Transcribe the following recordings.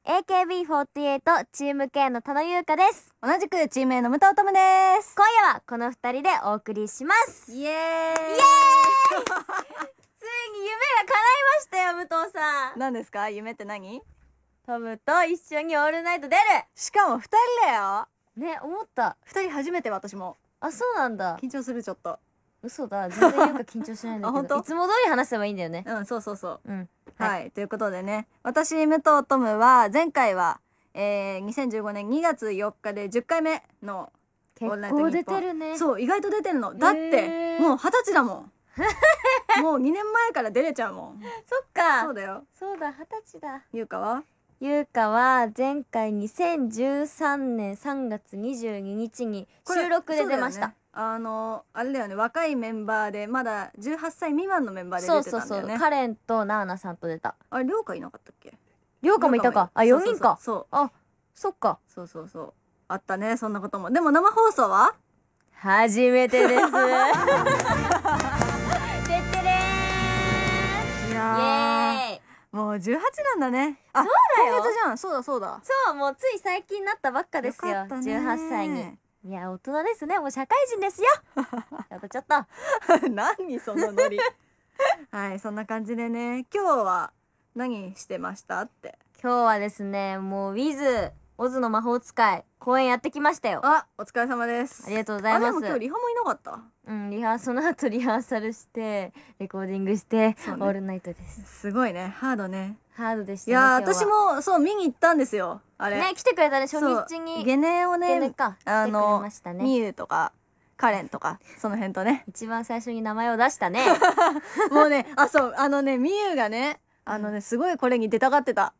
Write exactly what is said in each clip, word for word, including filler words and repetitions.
エーケービーフォーティーエイト チーム K の田野優香です。 同じくチーム A の武藤トムです。 今夜はこの二人でお送りします。 イエーイイエーイついに夢が叶いましたよ、武藤さん。 何ですか？夢って何？ トムと一緒にオールナイト出る。 しかもふたりだよ。 ね、思った。 ふたり初めて。私も。 あ、そうなんだ。 緊張する。ちょっと嘘だ。全然優香緊張しないんだけどいつも通り話せばいいんだよね。 うん、そうそうそう。 うん、 はい、 はい、 ということでね、私武藤トムは前回は、えー、にせんじゅうごねんにがつよっかでじゅっかいめのオールナイトニッポン。 結構出てるね。 そう、意外と出てるの。だってもうはたちだもんもうにねんまえから出れちゃうもんそっか。 そうだよ。 そうだ、はたちだ。 優香は優香は前回にせんじゅうさんねんさんがつにじゅうににちに収録で出ました。 あのあれだよね、若いメンバーでまだじゅうはっさい未満のメンバーで出てたんだよね。 そうそうそう、カレンとナーナさんと出た。 あれ、りょうかいなかったっけ？ りょうかもいたか。あ、よにんか。 そう、 あ、そっか。 そうそうそう、あったね、そんなことも。でも生放送は初めてですてってれー。 いやー、イエーイ。もうじゅうはちなんだね。あ、そうだよ。今月じゃん。そうだそうだ。 そう、もうつい最近なったばっかですよ。じゅうはっさいに。いや、大人ですね。もう社会人ですよ。ちょっとちょっと何そのノリはい、そんな感じでね、今日は何してましたって。 今日はですね、もう ウィズ オズの魔法使い公演やってきましたよ。 あ、お疲れ様です。 ありがとうございます。 あ、でも今日リハもいなかった。 うん、リハその後リハーサルしてレコーディングして、ね、オールナイトです。 すごいね、ハードね。 ハードでしたね。 いや私もそう見に行ったんですよ。あれね、来てくれたね、初日に。 ゲネをね、 ゲネかあのね、 みゆとかカレンとかその辺とね、 一番最初に名前を出したねもうね、あ、そう、あのね、みゆがね、あのね、すごいこれに出たがってた。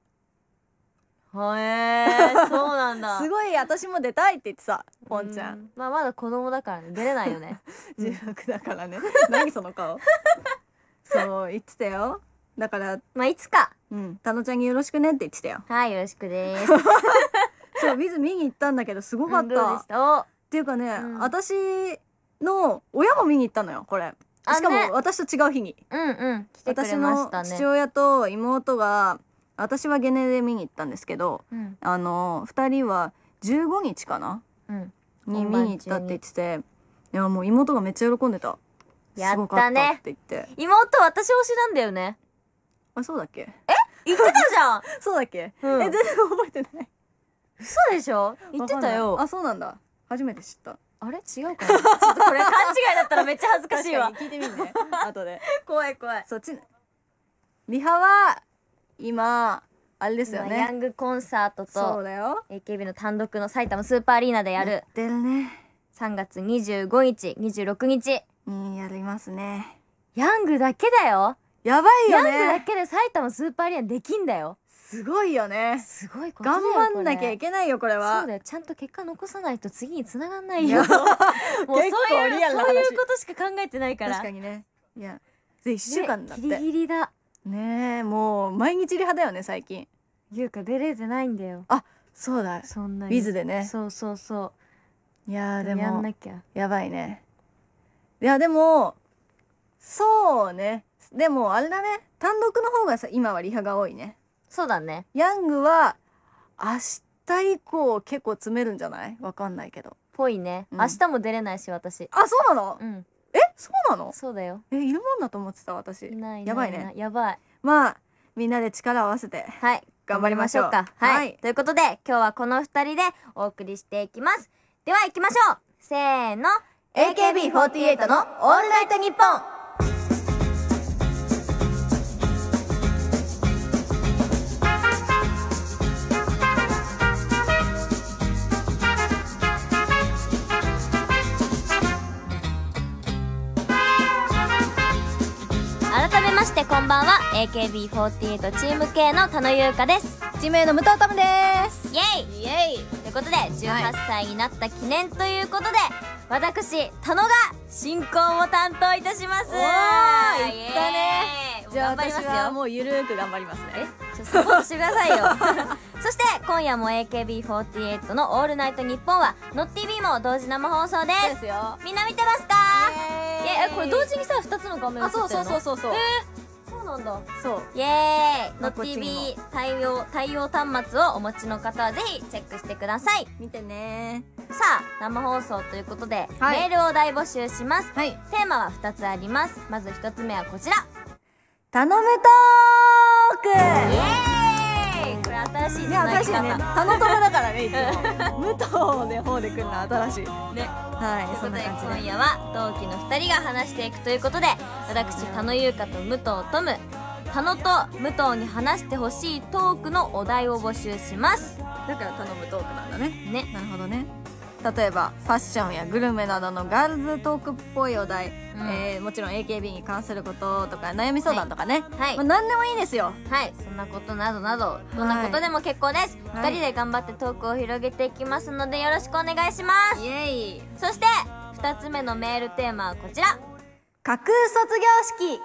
へえそうなんだすごい私も出たいって言ってさ、ポンちゃん。 まあまだ子供だからね、出れないよねじゅうろくだからね何その顔そう言ってたよ。だからまあいつか、 うん、たのちゃんによろしくねって言ってたよ。 はい、よろしくですそう、ビズ見に行ったんだけどすごかった、うん、どうでした？おっていうかね、うん、私の親も見に行ったのよ、これ。しかも私と違う日に。 うんうん、来てくれましたね。 私の父親と妹が、私はゲネで見に行ったんですけど、うん、あのふたりはじゅうごにちかな、うん、に見に行ったって言ってて、いやもう妹がめっちゃ喜んでた。 やったねって言って。 妹私推しなんだよね。 あ、そうだっけ？え、 言ってたじゃんそうだっけ？うん、え、全然覚えてない。 嘘でしょ？言ってたよ。 あ、そうなんだ。初めて知った。 あれ違うかなちょっとこれ勘違いだったらめっちゃ恥ずかしいわ。 聞いてみんね後で。 怖い怖い。 そっちリハは今あれですよね、 ヤングコンサートとそうだよエーケービー の単独の埼玉スーパーアリーナでやる。やってるね。 さんがつにじゅうごにちにじゅうろくにちにやりますね。 ヤングだけだよ。 やばいよね。 ヤングだけで埼玉スーパーアリーナできんだよ。 すごいよね。 すごいことだよ。 頑張んなきゃいけないよ、これは。 そうだよ、ちゃんと結果残さないと次に繋がんないよ。もうそういうそういうことしか考えてないから。 確かにね。いや、いっしゅうかんだって。 ギリギリだねえ、もう毎日リハだよね最近。 優香出れてないんだよ。 あ、そうだ、 そんなにウィズでね。 そうそうそう。 いやでもやんなきゃやばいね。いやでもそうね、でもあれだね、単独の方がさ今はリハが多いね。 そうだね。 ヤングは明日以降結構詰めるんじゃない？わかんないけど。 ぽいね、うん、明日も出れないし私。 あ、そうなの？うん。え、そうなの？ そうだよ。 え、いるもんだと思ってた私。 いないいないいない。 やばいね。 やばい。 まあみんなで力を合わせて、はい、頑張りましょうか。 はい、はい、ということで今日はこのふたりでお送りしていきます。では行きましょう。せーの、 エーケービーフォーティーエイト のオールナイトニッポン。改めましてこんばんは、 エーケービーフォーティーエイト チーム K の田野優香です。 チーム A の武藤トムです。 イエイイエイということでじゅうはっさいになった記念ということで、私田野が進行を担当いたします。おー、いったね。じゃあ私はもうゆるーく頑張りますね。 え、ちょっとサポートしてくださいよそして今夜も エーケービーフォーティーエイト のオールナイトニッポンはノッティービーも同時生放送です。 ですよ。 みんな見てますか？え、これ同時にさふたつの画面映ってるの？ あ、そうそうそうそうそう。 えー、そうなんだ。 そうイエーイ。 まあの ティービー 対応対応端末をお持ちの方はぜひチェックしてください。 見てね。 さあ生放送ということで、 はい、 メールを大募集します。 はい、 テーマはふたつあります。まずひとつめはこちら、 頼むトーク。 イエーイ。これ新しいつなぎ方。 新しいね。頼むだからね、いつも無糖で方で来るの新しいね。はい、そんな感じで今夜は同期のふたりが話していくということで、私田野優香と武藤トム、田野と武藤に話してほしいトークのお題を募集します。 だから頼むトークなんだね。 ね、 なるほどね。例えばファッションやグルメなどのガールズトークっぽいお題、うん、えー、もちろん エーケービー に関することとか悩み相談とかね、 はい、 まあ、何でもいいですよ。 はい、そんなことなどなどどんなことでも結構です、はい、ふたりで頑張ってトークを広げていきますのでよろしくお願いします。 イエイ。 そしてふたつめのメールテーマはこちら、 架空卒業式。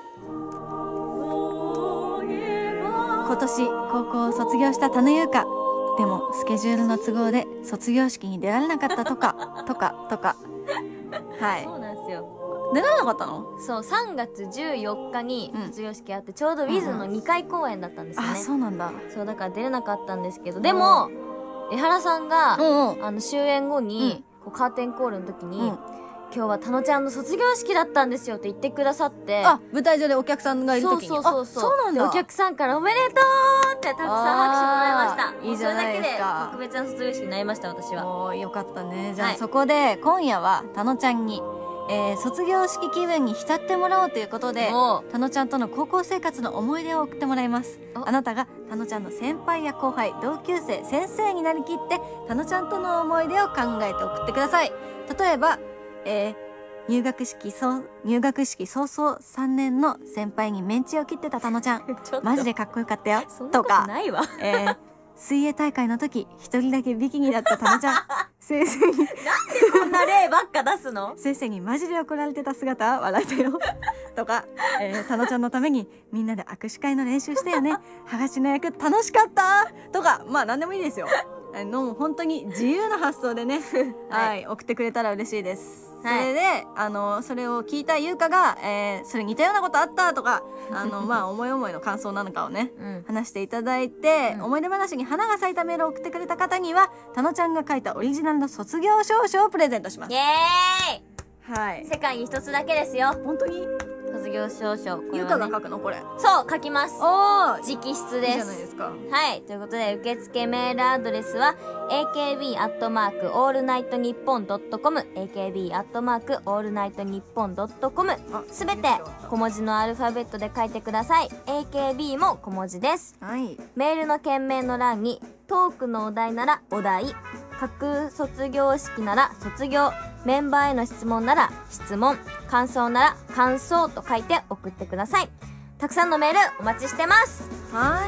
今年高校を卒業した田野優香、でもスケジュールの都合で卒業式に出られなかったとかとかとかはい、 そうなんですよ。 出られなかったの？ そう、さんがつじゅうよっかに卒業式あって、うん、ちょうどウィズのにかい公演だったんですよね、 うんうん、あ、そうなんだ。 そうだから出れなかったんですけど、でも江原さんが、うんうん、あの終演後に、うん、こうカーテンコールの時に、うん、今日はたのちゃんの卒業式だったんですよって言ってくださって、 あ、舞台上でお客さんがいる時に、 そうそうそうそう、 そうなんだ。 お客さんからおめでとうってたくさん拍手もらいました。 いいじゃないですか。 それだけで特別な卒業式になりました、私は。 おー、よかったね。じゃあ、はい、そこで今夜はたのちゃんに、えー、卒業式気分に浸ってもらおうということで、たのちゃんとの高校生活の思い出を送ってもらいます。あなたがたのちゃんの先輩や後輩、同級生、先生になりきってたのちゃんとの思い出を考えて送ってください。例えば、えー入学式そう入学式早々さんねんの先輩にメンチを切ってたたのちゃんマジでかっこよかったよとか、 ないわ、 えー、水泳大会の時一人だけビキニだったたのちゃん先生になんでこんな例ばっか出すの先生にマジで怒られてた姿笑えたよとか、えー、たのちゃんのためにみんなで握手会の練習したよねはがしの役楽しかったとか、まあ何でもいいですよ。あの本当に自由な発想でねはい、はい、送ってくれたら嬉しいです。それで、はい、あのそれを聞いた優香が、えー、それ似たようなことあったとかあのまあ思い思いの感想なのかをね、うん、話していただいて、うん、思い出話に花が咲いたメールを送ってくれた方にはたのちゃんが書いたオリジナルの卒業証書をプレゼントします。 イエーイ、はい、世界に一つだけですよ。 本当に卒業証書、ね、 優香が書くのこれ？ そう、書きます。 おー、 直筆です。いいじゃないですか。 はい、ということで受付メールアドレスは エーケービー アットマーク オールナイトニッポン ドットコム エーケービー アットマーク オールナイトニッポン ドットコム すべて小文字のアルファベットで書いてください。 エーケービー も小文字です。 はい、 メールの件名の欄にトークのお題ならお題、架空卒業式なら卒業、メンバーへの質問なら質問、感想なら感想と書いて送ってください。たくさんのメールお待ちしてます。 はい。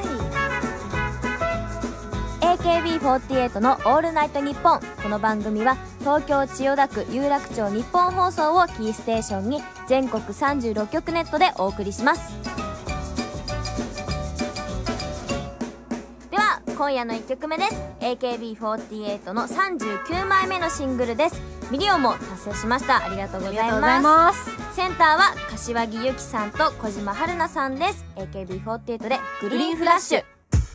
エーケービーフォーティーエイト のオールナイトニッポン。この番組は東京千代田区有楽町日本放送をキーステーションに全国さんじゅうろっきょくネットでお送りします。では今夜のいっきょくめです。 エーケービーフォーティーエイト のさんじゅうきゅうまいめのシングルです。ミリオンも達成しました。ありがとうございます。センターは柏木由紀さんと小島春菜さんです。 エーケービーフォーティーエイト でグリーンフラッシュ。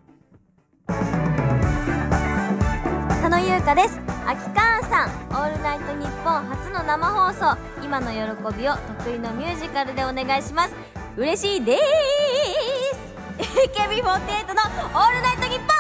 田野優香です。秋川さん、オールナイトニッポン初の生放送、今の喜びを得意のミュージカルでお願いします。嬉しいでーす。 エーケービーフォーティーエイト のオールナイトニッポン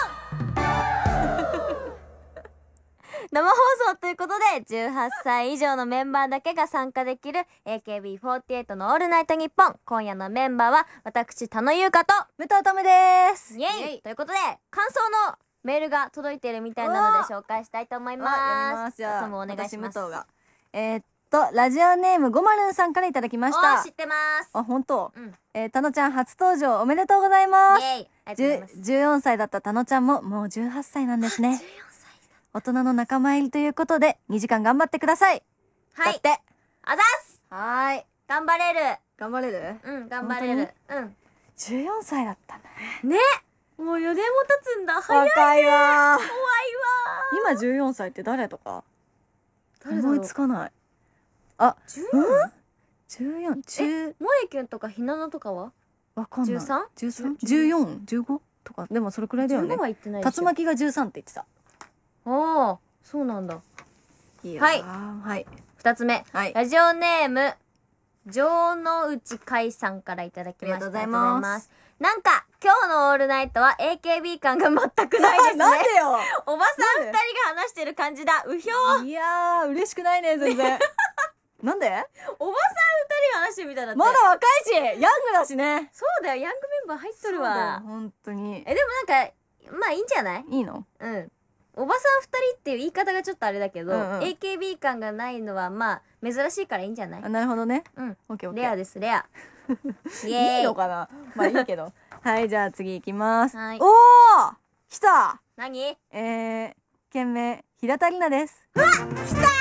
生放送ということでじゅうはっさい以上のメンバーだけが参加できる エーケービーフォーティーエイト のオールナイトニッポン。今夜のメンバーは私田野優香と武藤トムです。 イエイということで感想のメールが届いているみたいなので紹介したいと思います。 読みます。じゃあトムお願いします。 武藤がえー、っとラジオネームごまるんさんからいただきました。 知ってます。 あ、本当。 うん、 えー、たのちゃん初登場おめでとうございます。 イエイ、ありがとうございます。 じゅうよんさいだったたのちゃんももうじゅうはっさいなんですね。大人の仲間入りということでにじかん頑張ってください。 はい。 だって。 あざっす。 はーい。 頑張れる。 頑張れる？ うん、頑張れる。うん。 じゅうよんさいだったね。 ね。もうよねんも経つんだ。早いね。 若いわ。 怖いわ。 今じゅうよんさいって誰とか誰だろう。 思いつかない。あ、 じゅうよん？ じゅうよん、中。 萌えきゅんとかひなのとかは？ わかんない。 じゅうさん？ じゅうさん？ じゅうよん？ じゅうご？とかでもそれくらいだよね。 じゅうごは言ってないでしょ。 竜巻がじゅうさんって言ってた。 ああ、そうなんだ。 いやはい。 はい。 二つ目。 はい。 ラジオネーム、城之内海さんからいただきました。 ありがとうございます。 なんか、今日のオールナイトは エーケービー 感が全くないですね。 なんでよ。 おばさん二人が話してる感じだ。うひょー。 いやー、嬉しくないね、全然。なんで？ おばさん二人が話してるみたいだって。 まだ若いし、ヤングだしね。 そうだよ、ヤングメンバー入っとるわ。 本当に。 え、でもなんか、まあいいんじゃない？ いいの？ うん。おばさん二人っていう言い方がちょっとあれだけど、うんうん、エーケービー 感がないのはまあ珍しいからいいんじゃない？ あ、なるほどね。 うん。 オッケーオッケー。 レアです、レア。イエーイ。 いいのかな？まあいいけど。はい、じゃあ次行きます。 はい。 おー！来た！ 何？ えー、件名、平田里奈です。 うわ！来た！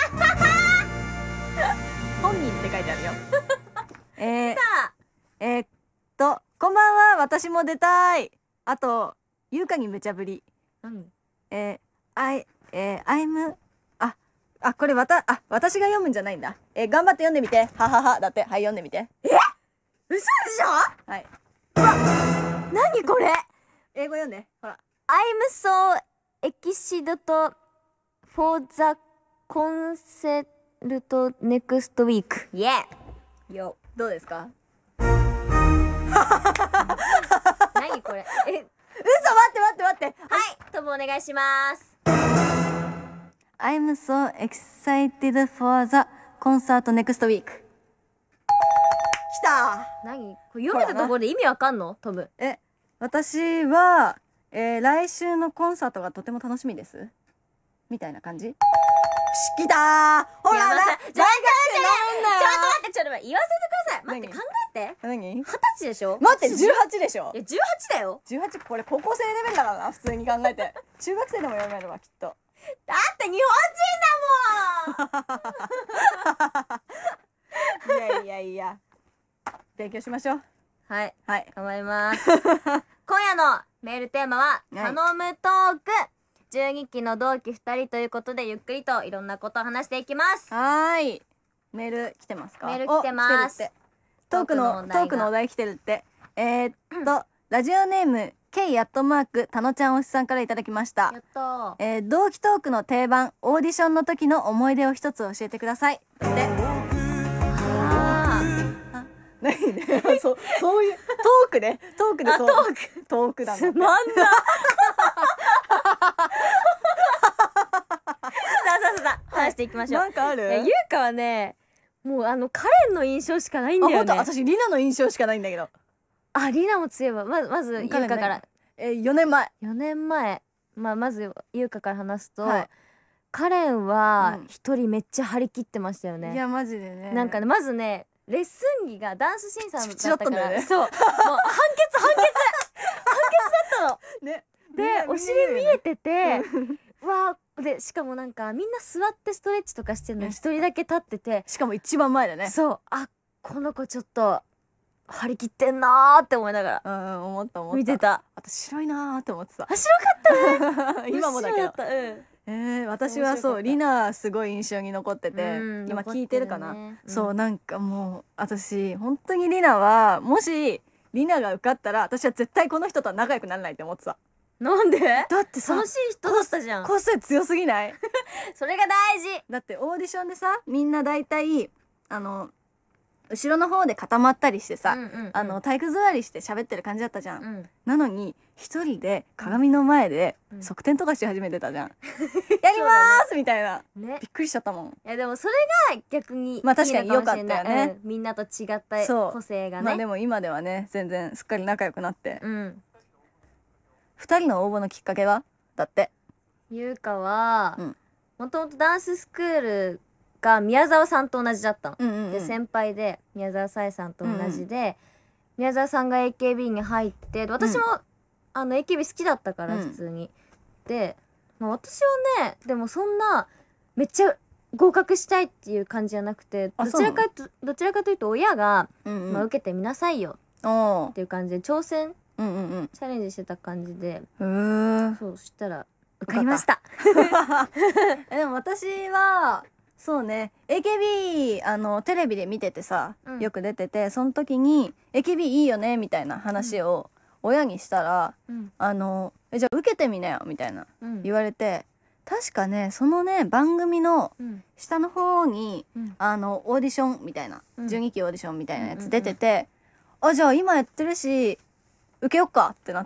本人って書いてあるよ。えー、 来た！ えー、っと、こんばんは、私も出たい。あと、優香に無茶ぶり。 何？ えー、I、えー、I'm、あ、あ、これわた、あ、私が読むんじゃないんだ。えー、頑張って読んでみて。ははは。だって、はい、読んでみて。 え？嘘でしょ？ はい。 うわ、何これ？ 英語読んで。ほら。 I'm so excited for the concert next week. Yeah. よ。どうですか？ 何これ？え、 嘘、待って待って待って。はい、 トムお願いします。 I'm so excited for the concert next week. 来た。 何？これ読めたところで意味わかんの？トム。 え、私は、えー、来週のコンサートがとても楽しみです。みたいな感じ？来たー。ほらな。じゃあ、ちょっと待って、ちょっと待って、ちょっと待って、言わせてください。待って、考えて。 何？ 二十歳でしょ？ 待って、じゅうはちでしょ？ いや、じゅうはちだよ。 じゅうはち、これ高校生レベルだからな、普通に考えて。中学生でも読めるわ、きっと。 だって日本人だもん。 いやいやいや。勉強しましょう。 はい。 はい。 頑張ります。今夜のメールテーマは、頼むトーク。じゅうにきの同期ふたりということで、ゆっくりといろんなことを話していきます。 はーい。メール来てますか？ メール来てます。 トークの、トークのお題来てるって。えー、っと、ラジオネーム、K アットマーク、たのちゃんおしさんからいただきました。 やったー。えー、同期トークの定番、オーディションの時の思い出を一つ教えてください。で、 ああ、何ね、そ、そういう、トークね。トークでそう。 トーク。 トークだもん。 つまんな。さあさあさあ、話していきましょう。 なんかある？ いや、ゆうかはね、もうあの、カレンの印象しかないんだよね。 あ、ほんと？私、リナの印象しかないんだけど。 あ、リナも強いわ。まず、まず、ゆうかから。 えー、よねんまえ。 よねんまえ。まあ、まず、ゆうかから話すと、はい、カレンは、一人めっちゃ張り切ってましたよね。 いや、マジでね。 なんかね、まずね、レッスン着がダンス審査だったから、 ね、 そう。もう、判決、判決判決だったの。ね。で、お尻見えてて、わー、で、しかもなんか、みんな座ってストレッチとかしてるのに一人だけ立ってて。 しかも一番前だね。 そう。あ、この子ちょっと、張り切ってんなーって思いながら。 うん、思った思った。 見てた。 あと白いなーって思ってた。 あ、白かったね。 今もだけど。 うん。えー、私はそう、リナすごい印象に残ってて、今聞いてるかな、ね、うん、そう、なんかもう、私、本当にリナは、もし、リナが受かったら、私は絶対この人とは仲良くならないって思ってた。 なんで？ だってさ、 楽しい人だったじゃん。 個性強すぎない？ それが大事。 だってオーディションでさ、みんな大体、あの、後ろの方で固まったりしてさ、うんうんうん、あの体育座りして喋ってる感じだったじゃん、うん、なのに一人で鏡の前で側転とかし始めてたじゃん、うん、やりまーす、ね、みたいな、ね、びっくりしちゃったもん。 いやでもそれが逆にまあ確かに良かったよね、 うん、みんなと違った個性がね。 まあでも今ではね全然すっかり仲良くなって、うん、ふたりの応募のきっかけはだってゆうかはもともとダンススクールが宮沢さんと同じだったの、うんうんうん、で先輩で宮沢さえさんと同じで、うんうん、宮沢さんが エーケービー に入って私も、うん、あの エーケービー 好きだったから普通に、うん、で、まあ、私はねでもそんなめっちゃ合格したいっていう感じじゃなくてどちらかとどちらかというと親が、うんうん、まあ、受けてみなさいよっていう感じで挑戦、うんうんうん、チャレンジしてた感じで、そうしたら受かりました。 でも私はそうね エーケービー あのテレビで見ててさ、うん、よく出ててその時に エーケービー いいよねみたいな話を親にしたら、うん、あのえじゃあ受けてみなよみたいな、うん、言われて確かねそのね番組の下の方に、うん、あのオーディションみたいな、うん、じゅうにきオーディションみたいなやつ出てて、うんうんうん、あじゃあ今やってるし受けよっかってなって、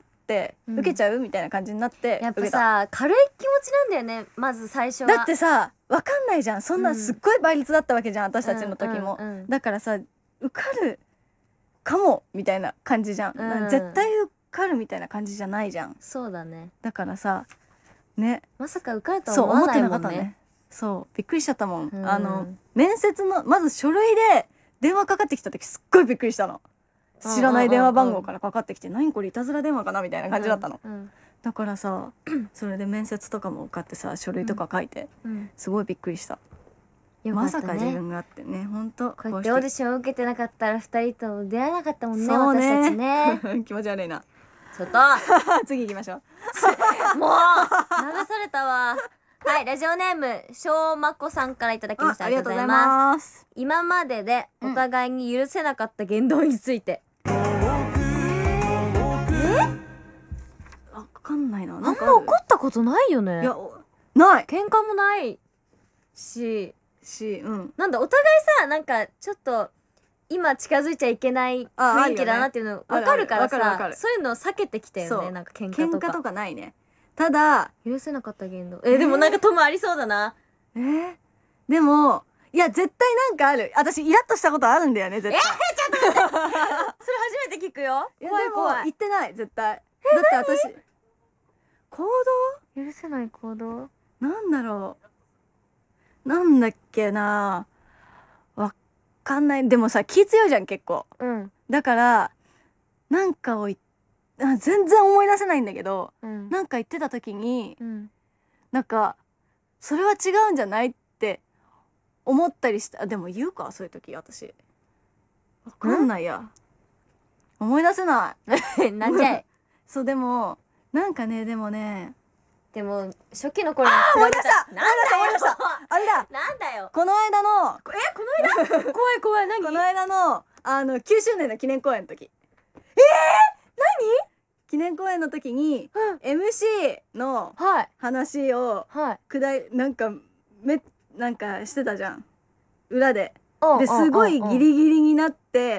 うん、受けちゃうみたいな感じになってやっぱさ軽い気持ちなんだよねまず最初は。 だってさ分かんないじゃんそんなすっごい倍率だったわけじゃん私たちの時も、うんうんうん、だからさ受かるかもみたいな感じじゃん、うん、絶対受かるみたいな感じじゃないじゃん。 そうだね。 だからさねまさか受かるとは思わないもんね。そう思ってなかったね。 そうびっくりしちゃったもん、うん、あの面接のまず書類で電話かかってきた時すっごいびっくりしたの。知らない電話番号からかかってきて何これいたずら電話かなみたいな感じだったの、うんうん、だからさそれで面接とかも受かってさ書類とか書いて、うん、すごいびっくりした、うん、まさか自分があってね本当こうやってオーディションを受けてなかったらふたりと出会えなかったもんね。そうね私たちね気持ち悪いなちょっと次行きましょうもう流されたわはいラジオネームしょうまこさんからいただきました。ありがとうございます。今まででお互いに許せなかった言動について、うん、えわかんないな。 あんま怒ったことないよね。 いやない喧嘩もないしし、うん、 なんだお互いさなんかちょっと今近づいちゃいけない雰囲気だなっていうの分かるからさそういうのを避けてきたよね。なんか喧嘩とか喧嘩とかないね。ただ許せなかった言動えー、でもなんかトムありそうだな。 えー、でもいや絶対なんかある。私イラッとしたことあるんだよね絶対。 えー、ちょっと待ってそれ初めて聞くよ。 怖い怖い。言ってない絶対。だって私行動許せない行動なんだろうなんだっけなわかんない。でもさ気強いじゃん結構、うん、だからなんかを言あ全然思い出せないんだけど、うん、なんか言ってた時に、うん、なんかそれは違うんじゃないって思ったりした。でも言うかそういう時私わかんないや思い出せないなんじゃいそうでもなんかねでもねでも初期の頃に思い出したなんだよあれだなんだよこの間のえこの間怖い怖い何この間のあのきゅうしゅうねんの記念公演の時えー何記念公演の時に、うん、エムシー の話を、はい、くだいなんかめなんかしてたじゃん裏で。ですごいギリギリになって、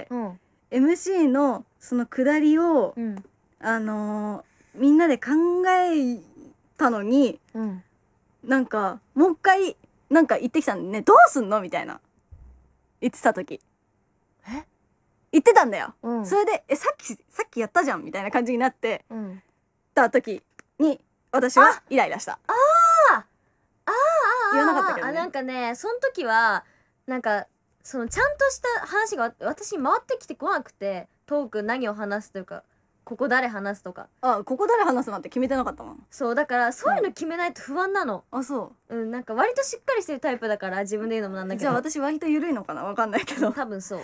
うん、エムシー のそのくだりを、うん、あのー、みんなで考えたのに、うん、なんかもう一回なんか言ってきたんでねどうすんのみたいな言ってた時え言ってたんだよ、うん、それでえさっきさっきやったじゃんみたいな感じになって、うん、た時に私はイライラした。 ああああ言わなかったけどね。 なんかねその時はなんかそのちゃんとした話が私に回ってきてこなくてトーク何を話すというかここ誰話すとかあここ誰話すなんて決めてなかったもん。 そうだからそういうの決めないと不安なの、 うん、あそううんなんか割としっかりしてるタイプだから自分で言うのもなんだけどじゃあ私割と緩いのかなわかんないけど多分そう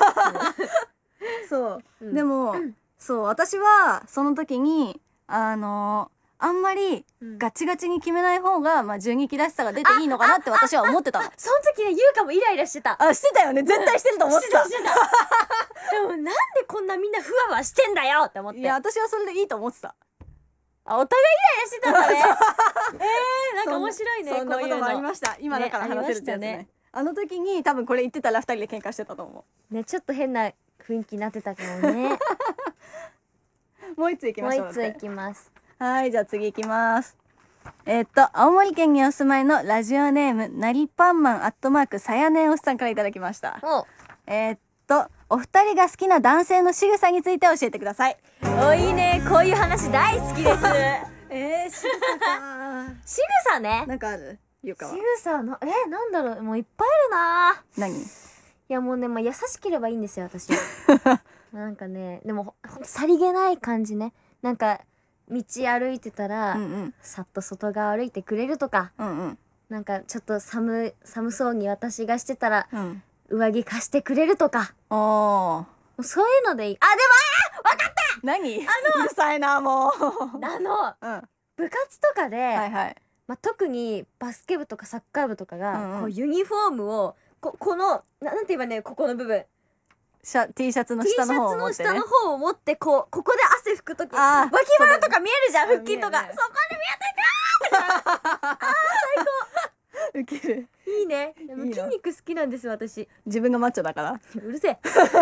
そう、うん、でも、うん、そう私はその時にあのーあんまりガチガチに決めない方が、まあ、純喜らしさが出ていいのかなって私は思ってたの。 その時ね優香もイライラしてた。 あしてたよね絶対してると思ってた、うん、 してたしてたでもなんでこんなみんなふわふわしてんだよって思って。 いや私はそれでいいと思ってた。 あお互いイライラしてたんだねえー、なんか面白いね。 そんなこともありました。今だから話せるってやつね。ねあの時に多分これ言ってたらふたりで喧嘩してたと思うね。ちょっと変な雰囲気になってたかもねもう一ついきましょう。 もう一ついきます。 はいじゃあ次いきます。えー、っと青森県にお住まいのラジオネームなりパンマンアットマークさやねんおっさんからいただきました。えー、っとお二人が好きな男性の仕草について教えてください。 おいいねこういう話大好きですえー、仕草か仕草ねなんかあるゆかは。 仕草のえなんだろうもういっぱいあるな。 何いやもうね、まあ、優しければいいんですよ私はなんかねでもさりげない感じね。なんか道歩いてたら、うんうん、さっと外側歩いてくれるとか、うんうん、なんかちょっと寒寒そうに私がしてたら、うん、上着貸してくれるとかおそういうのでいい。あでもあ分かった何あのうるさいなもうあの、うん、部活とかで、はいはい、 まあ、特にバスケ部とかサッカー部とかが、 うんうんこうユニフォームをここのななんて言えばね、ここの部分シャ T シャツの T シャ下の方ツのを持ってね下の方を持ってこうここで汗拭くときあー脇腹とか見えるじゃん、 そう腹筋とか、 見えるねそこで見えてくウケる。 るいいね。でもいいの筋肉好きなんですよ私。 自分がマッチョだからうるせえ。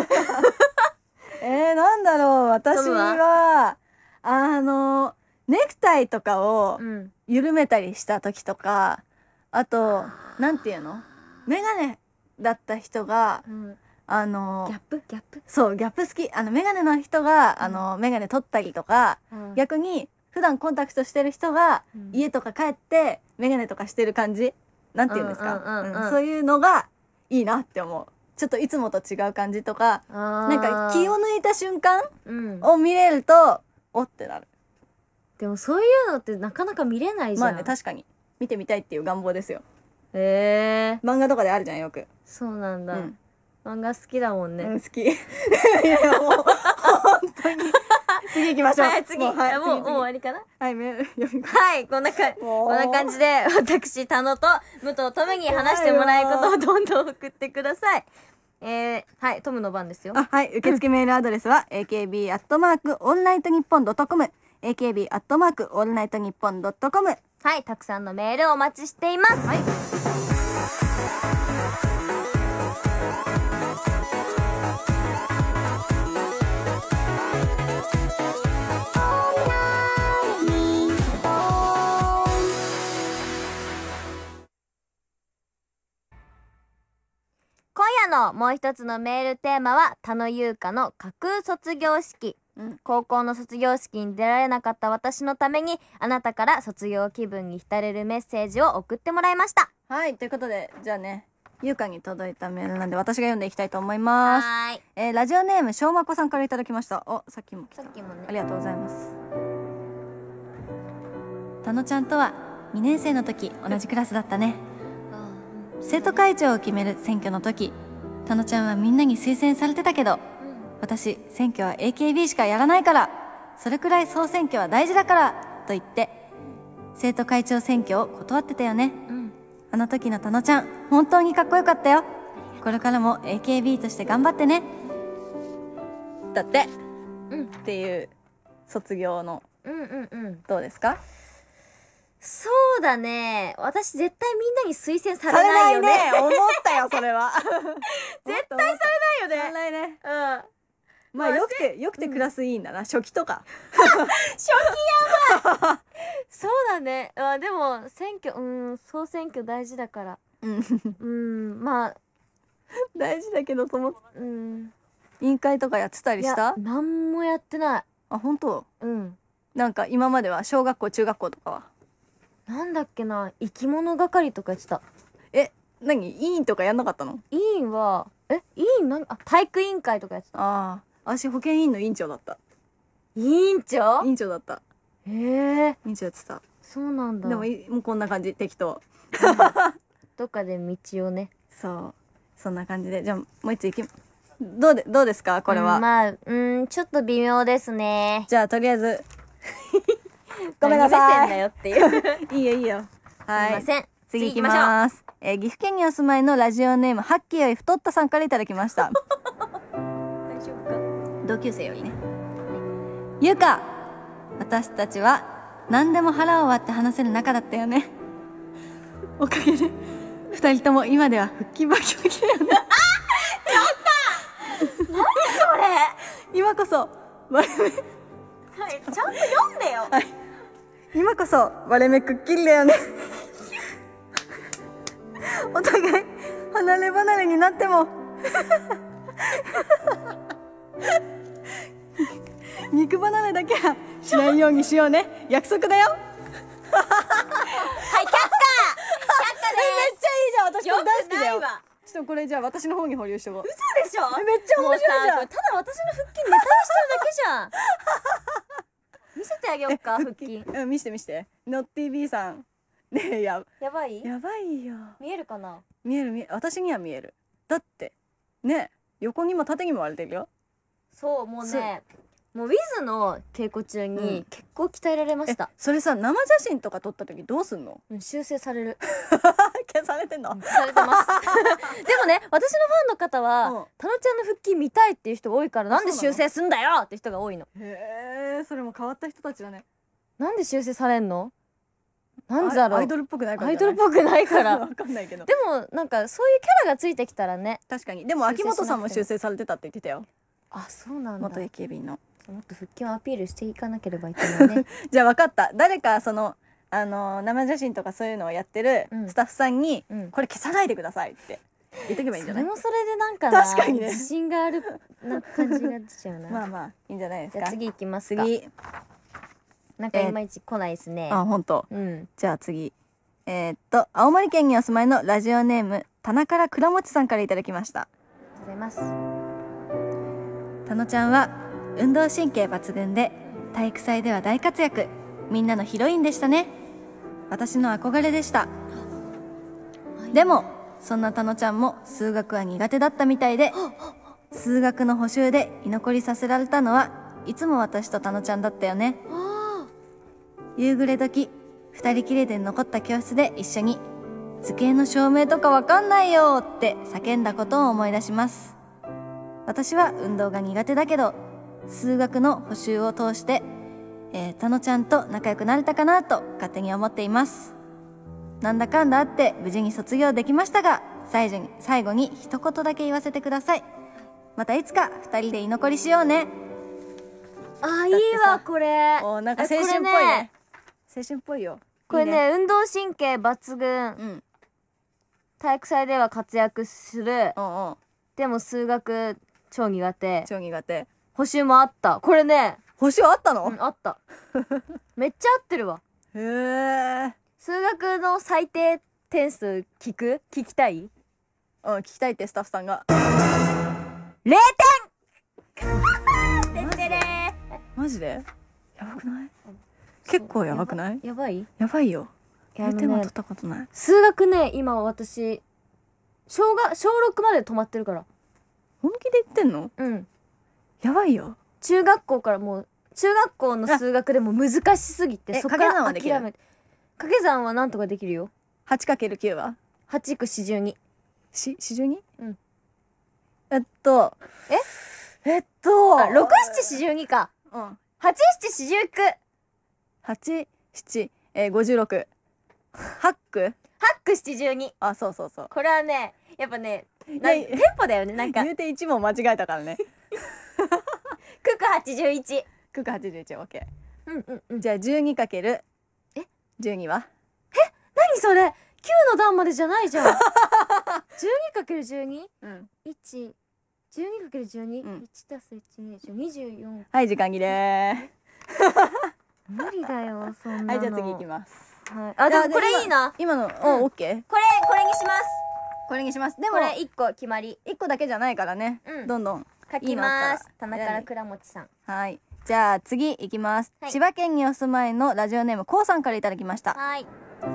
えー、なんだろう私トムははあのネクタイとかをうん緩めたりした時とか、あとなんていうのメガネだった人がうんあのギャップギャップ、 そうギャップ好き、あのメガネの人があのメガネ取ったりとか、 うん逆に普段コンタクトしてる人がうん家とか帰ってメガネとかしてる感じ、なんていうんですか、 うんうんうんうんうんそういうのがいいなって思う。ちょっといつもと違う感じとか、 ななんか気を抜いた瞬間うん、 を見れるとおってなる。 でもそういうのってなかなか見れないじゃん。 まあね、確かに見てみたいっていう願望ですよ。 へえ漫画とかであるじゃんよく。 そうなんだ、 うん漫画好きだもんね、 うん、好き。いやもう本当に。次行きましょう。 はい次もう、はい、 あもうもう次次終わりかな。 はい、メール読みます。 はいこんなかもうこんな感じで私田野と武藤トムに話してもらえることをどんどん送ってください。えー、はいトムの番ですよ。 あ、はい、受付メールアドレスは エーケービー アットマークオールナイトニッポンドットコム エーケービー アットマークオールナイトニッポンドットコム。 はいたくさんのメールお待ちしています。 はい。 今夜のもう一つのメールテーマは田野優香の架空卒業式。 うん高校の卒業式に出られなかった私のためにあなたから卒業気分に浸れるメッセージを送ってもらいました。 はい、ということで、じゃあね、ゆうかに届いたメールなんで私が読んでいきたいと思います。 はーい。 えーラジオネームしょうまこさんからいただきました。お、さっきも来た。 さっきもねありがとうございます。たのちゃんとはにねん生の時同じクラスだったね。生徒会長を決める選挙の時、たのちゃんはみんなに推薦されてたけど、私選挙は エーケービー しかやらないから、それくらい総選挙は大事だからと言って生徒会長選挙を断ってたよね。 うんあの時のたのちゃん本当にかっこよかったよ。これからも エーケービー として頑張ってね。だってうんっていう卒業のうんうんうんどうですか？ そうだね。私絶対みんなに推薦さされれなよね。 ないいね。思ったよそれは。 絶対されないよされね。 ないね。 うん。初まあよくてよくてクラスいいんだな、初期とか。 期やばい。そうだね。あでも選挙うん総選挙大事だから。 うんうんまあ大事だけど、そのうん委員会とかやってたりいやした？ なんもやってない。 あ、本当？ うん。 なんか今までは小学校中学校とかはなんだっけな生き物係とかやってた。 え、何委員とかやんなかったの？ 委員はえ委員何あ体育委員会とかやってた。 ああ、私保健委員の委員長だった。 委員長委員長だった。 へえ委員長やってた。 そうなんだ。 でもいもうこんな感じ、適当。 どっかで道をね。 そう、そんな感じで、じゃあもう一ついき、どうでどうですかこれは？ うんまあうんちょっと微妙ですね。 じゃあとりあえずごめんなさ何目線だい。 よっていう。 いいよいいよ。はい。 すいません。 次行き行きましょう。 ます。えー岐阜県にお住まいのラジオネームハッキーより太ったさんからいただきました。 大丈夫か。 同級生よりね。ゆうか、私たちは何でも腹を割って話せる仲だったよね。おかげで二人とも今では腹筋バキバキだよね。 これ。 今こそ割れ目、 はいちゃんと読んでよ。 今こそ割れ目くっきりだよね。お互い離れ離れになっても肉離れだけはしないようにしようね。約束だよ。 はい却下。却下でめっちゃいいじゃん。私す。 こよくれ大好きだよ。 ないわ。 ちょっとこれじゃあ私の方に保留しとこう。 嘘でしょ。 えめっちゃ面白いじゃんもうさこれただ私の腹筋ネタにしてるだけじゃん。見せてあげようか腹筋。 うん、見して見して。ノッティービーさん。ねえ、ややばい？ やばいよ。 見えるかな。 見える見える。私には見える。だってね、横にも縦にも割れてるよ。 そうもうねもうウィズの稽古中に結構鍛えられました。 それさ、生写真とか撮った時どうすんの？ うん、修正される。 消されてんの？ されてます。でもね、私のファンの方は、 うんタノちゃんの腹筋見たいっていう人が多いから、なんでそうなの修正すんだよって人が多いの。 へえ、それも変わった人たちだね。 なんで修正されんの？なんでだろう。 アイドルっぽくないからアイじゃない？ ドルっぽくないから。 わかんないけど。 でもなんかそういうキャラがついてきたらね。 確かに。でも秋元さんも修正されてたって言ってたよ。 あ、そうなんだ。 元 エーケービー の。 もっと腹筋をアピールしていかなければいけないね。 じゃあ分かった。誰かそのあの生写真とかそういうのをやってるうんスタッフさんに、 うんこれ消さないでくださいって言っとけばいいんじゃない？ それもそれでなんかな、 確かにね自信があるな感じが出ちゃうな。 まあまあいいんじゃないですか。 じゃあ次行きますか。 次。 なんかいまいち来ないですね。 あ、本当。 うん。 じゃあ次。えーっと青森県にお住まいのラジオネーム棚から倉持さんからいただきました。 ありがとうございます。 たのちゃんは運動神経抜群で体育祭では大活躍、みんなのヒロインでしたね。私の憧れでした。でもそんなたのちゃんも数学は苦手だったみたいで、数学の補習で居残りさせられたのはいつも私とたのちゃんだったよね。夕暮れ時二人きりで残った教室で一緒に図形の証明とかわかんないよって叫んだことを思い出します。私は運動が苦手だけど数学の補習を通して、えー、たのちゃんと仲良くなれたかなと勝手に思っています。なんだかんだあって無事に卒業できましたが、最後に最後に一言だけ言わせてください。またいつか二人で居残りしようね。 あ、いいわこれ。 おー、なんか青春っぽいね。青春っぽいよ。 これね、いいね、運動神経抜群、うん、体育祭では活躍する、 うんうん、でも数学超苦手、 超苦手。 補習もあった。これね、 補習あったの？ うん、あった。めっちゃ合ってるわ。 へえ。数学の最低点数聞く？聞きたい？ うん、聞きたいってスタッフさんが。 れいてん。てってれー。 マジで？やばくない？結構やばくない？ やばい？ やばいよ。れいてんはね、 取ったことない。 数学ね、今私小学小ろくまで止まってるから。 本気で言ってんの？うん。やばいよ。 中学校からもう中学校の数学でも難しすぎて、そこから諦めて。掛け算はなんとかできるよ。 はちかけるきゅう ははちくよんじゅうに。 し、よんじゅうに？うん。えっと。 ええっと。 あ、ろく、なな、よんじゅうにか。うん。はち、なな、よんじゅうきゅう。 はち、なな、えー、ごじゅうろく。はっく？はっくななじゅうに。 あ、そうそうそう。 これはね、やっぱね、テンポだよね、なんか。 言うていち問間違えたからね。 九九はちじゅういち。 九九はちじゅういち、オッケー。うんうんうん。 じゃあじゅうにかけるえじゅうにはえ、何それ？きゅうの段までじゃないじゃん。じゅうにかけるじゅうに？ うん。いち、じゅうにかけるじゅうに？ いちたすいち、に、にじゅうよん。 はい、時間切れ。 無理だよ、そんなの。 はい、じゃあ次行きます。 はい。あ、でもこれいいな。 今の、お、オッケー。 これ、これにします。 これにします。でも、 これいっこ決まり。 いっこだけじゃないからね。どんどん。 書きます。棚から倉持さん。 はい。じゃあ次行きます。千葉県にお住まいのラジオネームこうさんからいただきました。 はい。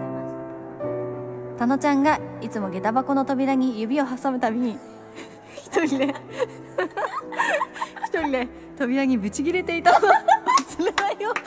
たのちゃんがいつも下駄箱の扉に指を挟むたびに一人で一人で扉にブチ切れていたの忘れないよ。これめっ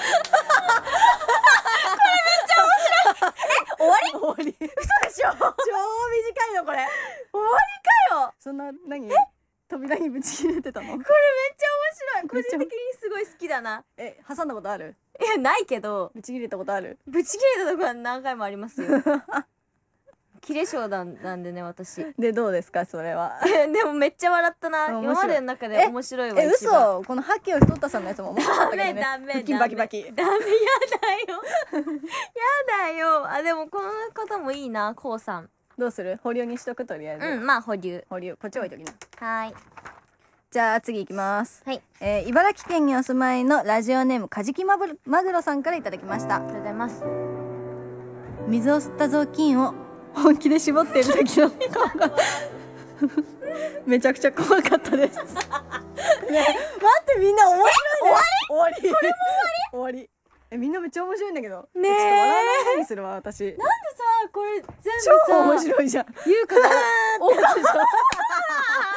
ちゃ面白い。え、終わり？ 終わり。 嘘でしょ。超短いのこれ。 終わりかよ。 そんな何？扉にぶち切れてたの？これめっちゃ面白い。個人的にすごい好きだな。 え、挟んだことある？ いや、ないけど。 ぶち切れたことある？ ぶち切れたとこは何回もありますよ。切れ性なんなんでね、私。 で、どうですかそれは？ でもめっちゃやったな。今までの中で面白いわ。 え、嘘。このハッキーを太ったさんのやつも面白かったけどね。 ダメダメ。 腹筋バキバキ。 ダメ、やだよ。やだよ。あ、でもこの方もいいな、こうさん。 どうする？保留にしとく、とりあえず。 うん、まあ保留。 保留。こっち置いときな。 はい。 じゃあ次行きます。 はい。 えー、茨城県にお住まいのラジオネームカジキマグロさんからいただきました。 ありがとうございます。 水を吸った雑巾を本気で絞っている時の顔がめちゃくちゃ怖かったです。ね、待ってみんな面白いね。 終わり？ 終わり。これも終わり？終わり。え、みんなめっちゃ面白いんだけど。ねえ。ちょっと笑わないようにするわ私。なんでさこれ全部超面白いじゃん。 ゆうかがおかしい。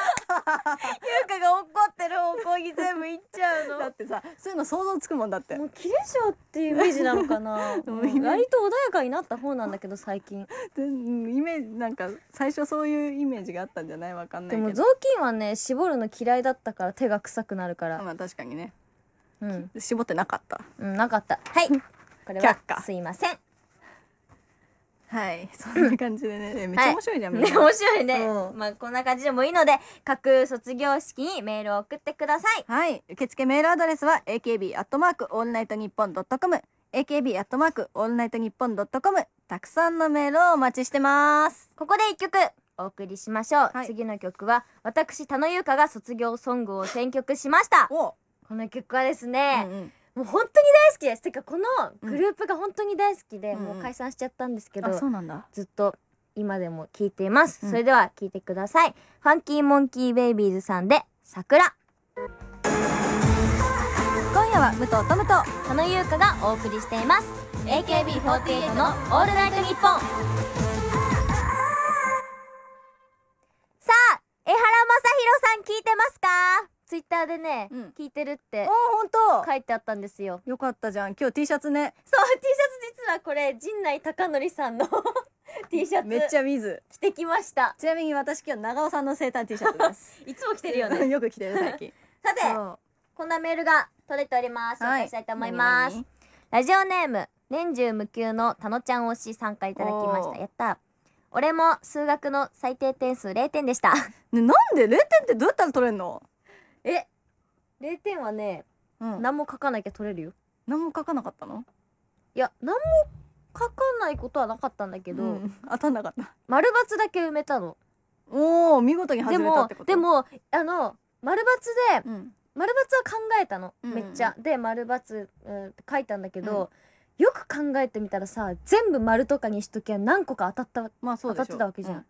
香が怒ってる方向に全部いっちゃうの。 だってさそういうの想像つくもんだって。 もうキレ性っていうイメージなのかな。割と穏やかになった方なんだけど最近。 イメージなんか最初そういうイメージがあったんじゃない？わかんないけど。 でも雑巾はね絞るの嫌いだったから手が臭くなるから。 まあ確かにね。 うん。 絞ってなかった。 うん、なかった。はい。これはすいません。 はい、そんな感じでね、めっちゃ面白いじゃん、 はい、ね、面白いね。うん、まあこんな感じでもいいので、各卒業式にメールを送ってください。 はい、受付メールアドレスは エーケービー アットマークオールナイトニッポンドットコム、エーケービー アットマークオールナイトニッポンドットコム。たくさんのメールをお待ちしてます。 ここで一曲お送りしましょう。はい、次の曲は私田野優香が卒業ソングを選曲しました。この曲はですね。うんうん、もう本当に大好きです。てかこのグループが本当に大好きで、うん、もう解散しちゃったんですけど、 あ、そうなんだ。 ずっと今でも聴いています。うん、それでは聴いてください。ファンキーモンキーベイビーズさんで桜。今夜は武藤トムと田野優香がお送りしています。エーケービーフォーティーエイト のオールナイトニッポン。さあ、江原正宏さん聞いてますか？ツイッターでね、うん、聞いてるって本当書いてあったんですよ。 よかったじゃん。今日 T シャツね。 そう、T シャツ実はこれ陣内孝則さんのT シャツめっちゃ見ず着てきました。 ちなみに私今日長尾さんの生誕 T シャツですいつも着てるよねよく着てる最近さてこんなメールが届いております。紹介したいと思います。ラジオネーム年中無休のたのちゃん推し参加いただきました。やった。俺も数学の最低点数れいてんでした。 ね、なんでれいてんってどうやったら取れんの？ えれいてんはね、うん、何も書かなきゃ取れるよ。 何も書かなかったの？ いや、何も書かないことはなかったんだけど、うん、 当たんなかった。 丸×だけ埋めたの。 おお、見事に外れたってこと？ でも、でもあの丸×で、うん、丸×は考えたの、うんうんうん、めっちゃ。で丸×、うん、って書いたんだけど、うん、よく考えてみたらさ、全部丸とかにしときゃ何個か当たった、まあ、そうでしょ、当たってたわけじゃん。うん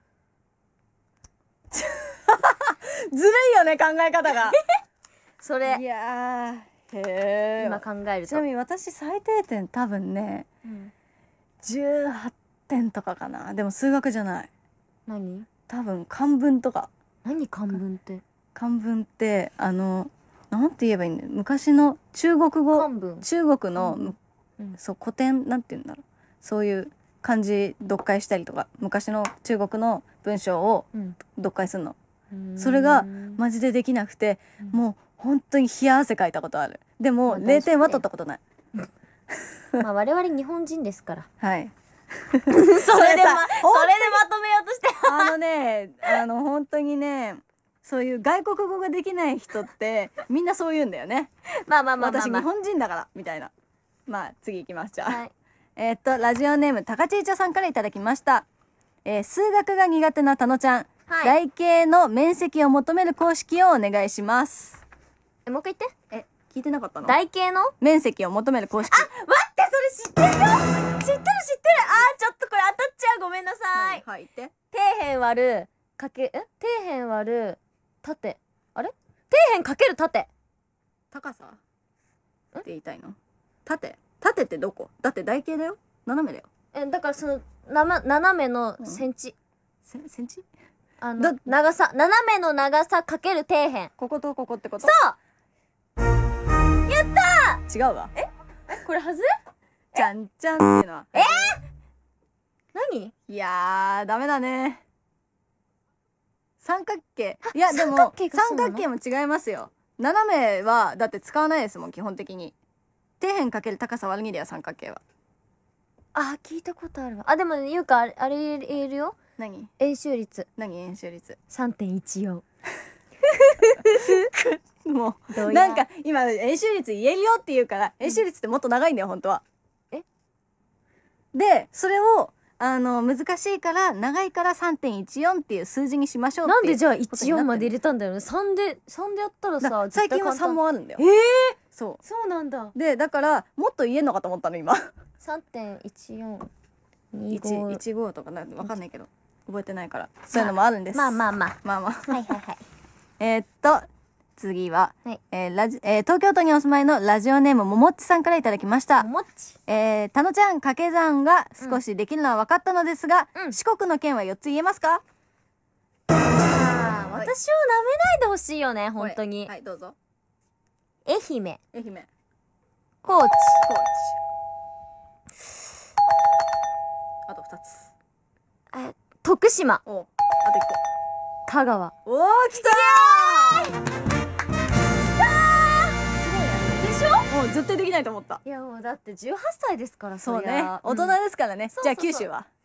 ずるいよね、考え方がそれいやー、へー、 今考えると。 ちなみに私最低点多分ね、うん、じゅうはってんとかかな。でも数学じゃない。 何？ 多分漢文とか。 何漢文って？ 漢文ってあのなんて言えばいいんだよ。昔の中国語、漢文、中国の、うん、そう古典なんて言うんだろう、そういう漢字読解したりとか、昔の中国の文章を読解するの、うん、それがマジでできなくて、うん、もう本当に冷や汗かいたことある。でもれいてんは取ったことないまあ我々日本人ですからはいそれでまそれでまとめようとしてあのね、あの本当にね、そういう外国語ができない人ってみんなそう言うんだよねまあまあまあまあ、まあ、 私日本人だからみたいな。まあ次行きます。じゃあ、はい、えー、っとラジオネームたかちいちょさんからいただきました。えー、数学が苦手なたのちゃん、はい、台形の面積を求める公式をお願いします。 え、もう一回言って。 え、聞いてなかったの？ 台形の面積を求める公式。 あ、待って、それ知ってるよ。知ってる知ってる。あー、ちょっとこれ当たっちゃう、ごめんなさい。 はい、言って。 底辺割るかけえ底辺割る縦、あれ底辺かける縦。 高さって言いたいの？縦縦ってどこ？だって台形だよ、斜めだよ。え、 だからそのな、ま、斜めのセンチ、 うん、センチあの長さ、斜めの長さかける底辺、 こことここってこと？ そうやったー。違うわ。 ええ、これ外れ？ じゃんじゃんっていうのは。 えー、何？ いやーダメだね。三角形。いやでも三角形も違いますよ。斜めはだって使わないですもん基本的に。底辺かける高さ割るにだよ、三角形は。 あ、聞いたことあるわ。あ、でもゆうかあれ、あれ言えるよ。 何？ 円周率。 何円周率？ さんてんいちよんもうなんか今円周率言えるよって言うから、円周率ってもっと長いんだよ本当は。え？でそれをあの難しいから長いから さんてんいちよん っていう数字にしましょうっていう。 なんでじゃあいちよんまで入れたんだよね。さんでさんでやったらさ、 最近はさんもあるんだよ。 ええー、 そうそうなんだ。 でだからもっと言えんのかと思ったの今さんてんいちよんいちごとかなんわかんないけど覚えてないから、そういうのもあるんです。 まあまあまあまあまあはいはいはいえっと次は、はい、えーラジえー、東京都にお住まいのラジオネームももっちさんからいただきました。 ももっち、 えー、たのちゃん掛け算が少しできるのは分かったのですが、うん、四国の県はよっつ言えますか？ あー、 私を舐めないでほしいよね、本当に。 はい、どうぞ。 愛媛。 愛媛。 高知。 高知。あとふたつ。 え、徳島。 お、あといっこ。 香川。 おー、来たー。 でしょ？ もう絶対できないと思った。 いやもうだってじゅうはっさいですから。 そうね、大人ですからね。じゃあ九州は？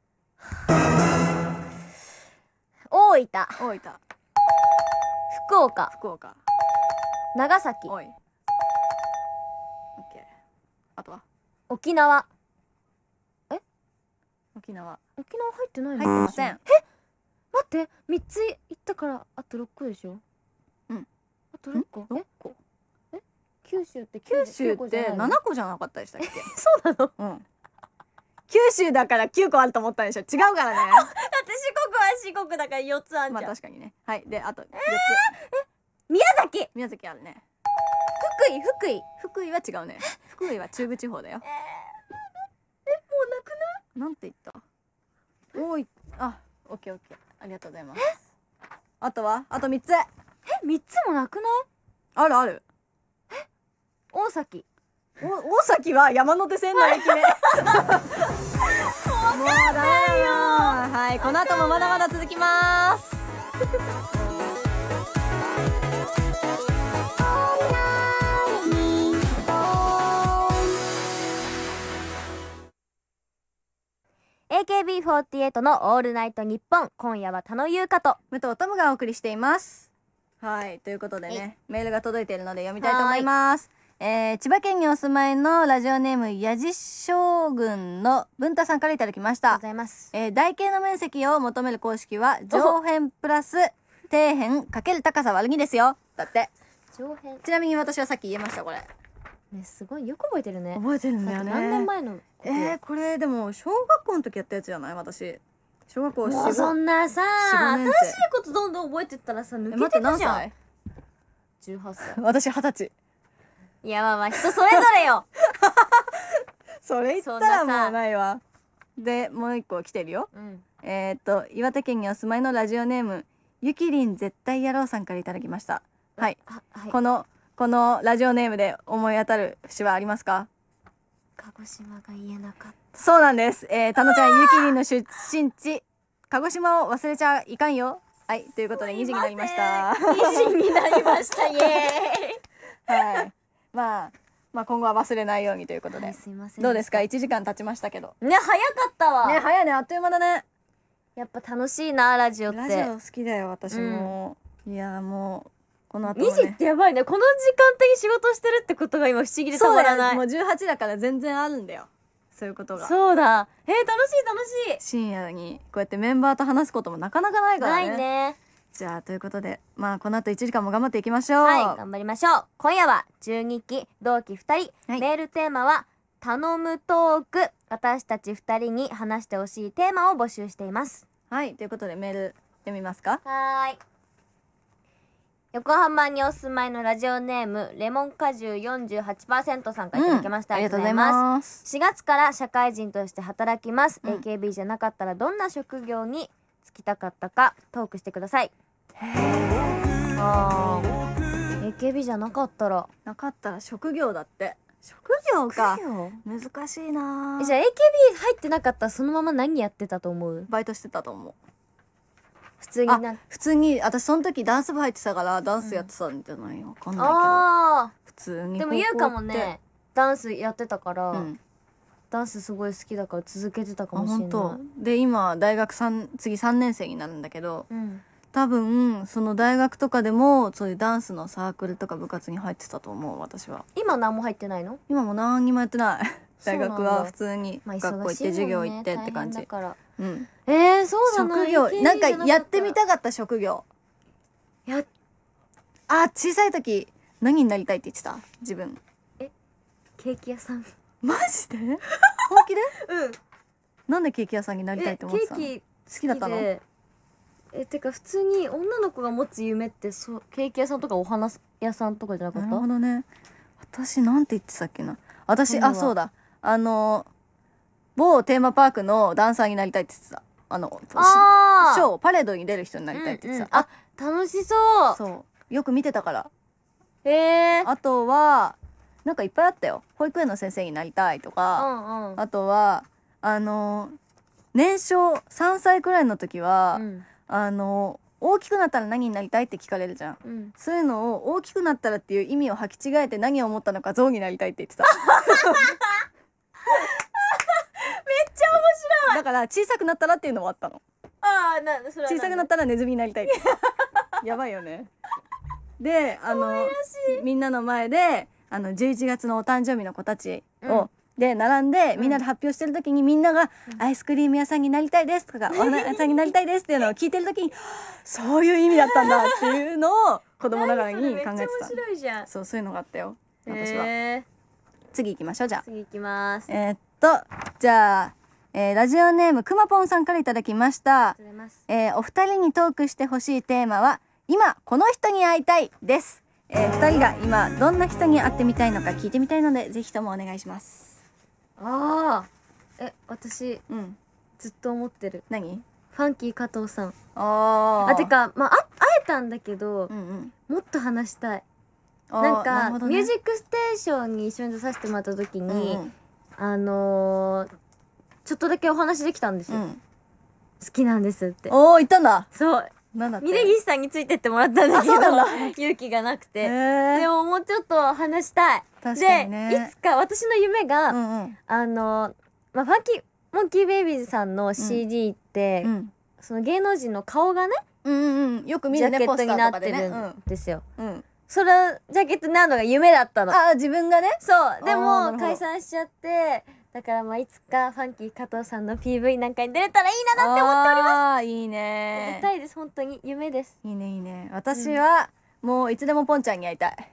大分。 大分。 福岡。 福岡。 長崎。 おい。オッケー。あとは？ 沖縄。え？ 沖縄。 沖縄入ってないの？ 入ってません。 え？待って、みっついったからあとろっこでしょ？ うん。 あとろっこ？ ろっこ。 え？九州って九州ってななこじゃなかったでしたっけ？ そうなの？ うん。九州だからきゅうこあると思ったでしょ。違うからね。だって四国は四国だからよっつあんじゃん。 まあ確かにね。はい。で、あとよっつ。 えー、宮崎。 宮崎あるね。 福井、福井。 福井は違うね。福井は中部地方だよ。 えー、え、もうなくない？ なんて言った？多い。あ、オッケーオッケー。ありがとうございます。あとは？あとみっつ。え、 みっつもなくない？ あるある。 え、大崎。 お、大崎は山手線の駅ね。もうダメよ。はい、この後もまだまだ続きます。 エーケービーフォーティーエイト のオールナイトニッポン、今夜は田野優香と武藤トムがお送りしています。はい、ということでね、メールが届いているので読みたいと思います。えー、千葉県にお住まいのラジオネームやじ将軍の文太さんからいただきました。 ありがとうございます。 えー、台形の面積を求める公式は上辺プラス底辺かける高さ割るにですよ。だって。 上辺。 ちなみに私はさっき言えました、これ。 ね、すごいよく覚えてるね。 覚えてるんだよね。 何年前の？ えー、これでも小学校の時やったやつじゃない？私小学校もうそんなさ、新しいことどんどん覚えてったらさ、抜けてたじゃん。じゅうはっさい。 私はたち。 いや、まあまあ人それぞれよ。 それ言ったらもうないわ。でもう一個来てるよ。うん、えっと岩手県にお住まいのラジオネームゆきりん絶対やろうさんからいただきました。はい、はい、このこのラジオネームで思い当たる節はありますか？ 鹿児島が言えなかった。 そうなんです。えー、たのちゃんゆきりんの出身地鹿児島を忘れちゃいかんよ。はい、ということでにじになりました。 にじになりました。イエーイ。 はい。まあまあ今後は忘れないようにということで。はい、すいません。どうですか？いちじかん経ちましたけど。 ね、早かったわ。 ね、早いね、あっという間だね。 やっぱ楽しいな、ラジオって。 ラジオ好きだよ、私も。うん、いやもうこの後もね。 にじってやばいね。この時間帯に仕事してるってことが今不思議でたまらない。 もうじゅうはちだから全然あるんだよ。そういうことが。 そうだ。えー、楽しい楽しい。 深夜にこうやってメンバーと話すこともなかなかないからね。 ないね。 じゃあということで、まあこの後いちじかんも頑張っていきましょう。 はい、頑張りましょう。今夜はじゅうにき同期ふたり、はい、メールテーマは頼むトーク。私たちふたりに話してほしいテーマを募集しています。はい、ということでメール読みますか？はーい。横浜にお住まいのラジオネームレモン果汁 よんじゅうはちパーセント さんからいただきました、うん、ありがとうございます。しがつから社会人として働きます、うん、エーケービー じゃなかったらどんな職業に就きたかったかトークしてください。へー、あー エーケービー じゃなかったらなかったら職業だって。職業か、難しいな。じゃあ エーケービー 入ってなかったらそのまま何やってたと思う？バイトしてたと思う。普通にな、普通に私その時ダンス部入ってたからダンスやってたんじゃない？わかんないけど、あ普通に。でも優香もねダンスやってたから、うん、ダンスすごい好きだから続けてたかもしれない。本当で今大学さん次さんねん生になるんだけど、うん、多分その大学とかでもそういうダンスのサークルとか部活に入ってたと思う。私は今何も入ってないの？今も何にもやってない。大学は普通に学校行って授業行ってって感じ。うん、えー、そうなの？職業なんかやってみたかった職業。やあ小さい時何になりたいって言ってた？自分。えケーキ屋さん。マジで？本気で？うん。なんでケーキ屋さんになりたいって思ってたの？ケーキ好きだったの？えてか普通に女の子が持つ夢ってそうケーキ屋さんとかお花屋さんとかじゃなかった？なるほどね。私なんて言ってたっけな。私あそうだあの某テーマパークのダンサーになりたいって言ってた。あのあショーパレードに出る人になりたいって言ってた。うんうん、あ楽しそう。 そうよく見てたから。 へえ。 あとはなんかいっぱいあったよ。保育園の先生になりたいとか、 うんうん、 あとはあの年少さんさいくらいの時は、うん、あの大きくなったら何になりたいって聞かれるじゃん、うん、そういうのを大きくなったらっていう意味を履き違えて何を思ったのか象になりたいって言ってた。めっちゃ面白い。 だから小さくなったらっていうのもあったの。 ああ、なそれ小さくなったらネズミになりたいってやばいよね。であのみんなの前であのじゅういちがつのお誕生日の子たちを、うん、で並んでみんなで発表してる時に、みんながアイスクリーム屋さんになりたいですとか、お花屋さんになりたいですっていうのを聞いてる時にそういう意味だったんだっていうのを子供ながらに考えてた。めっちゃ面白いじゃん。 そうそういうのがあったよ私は。次行きましょう。じゃあ次行きます。 えー、っとじゃあ、えー、ラジオネームくまぽんさんからいただきました。えー、お二人にトークしてほしいテーマは今この人に会いたいです。えー、ふたりが今どんな人に会ってみたいのか聞いてみたいのでぜひともお願いします。 ああ、え、私、うん、ずっと思ってる。 何？ ファンキー加藤さん。 ああ、てか、まあ、あ会えたんだけど、うんうん、もっと話したい。なんか、ね、ミュージックステーションに一緒に出させてもらった時に、うんうん、あのー、ちょっとだけお話できたんですよ、うん、好きなんですって。 おー、言ったんだ。 そう。 なんだって？ 峯岸さんについてってもらったんだけど勇気がなくて、でももうちょっと話したい。 確かにね。 でいつか私の夢が、うんうん、あの、まあ、ファンキーモンキーベイビーズさんの シーディー って、うん、その芸能人の顔がね、うんうん、よく見るね、ジャケットになってるんですよ、うんうん、それジャケットになるのが夢だったの。 あ、自分がね。 そうでも解散しちゃって、だからまあいつかファンキー加藤さんの ピーブイ なんかに出れたらいいなって思っております。 ああ、いいね。 出たいです。本当に夢です。 いいねいいね。私は、うん、もういつでもポンちゃんに会いたい。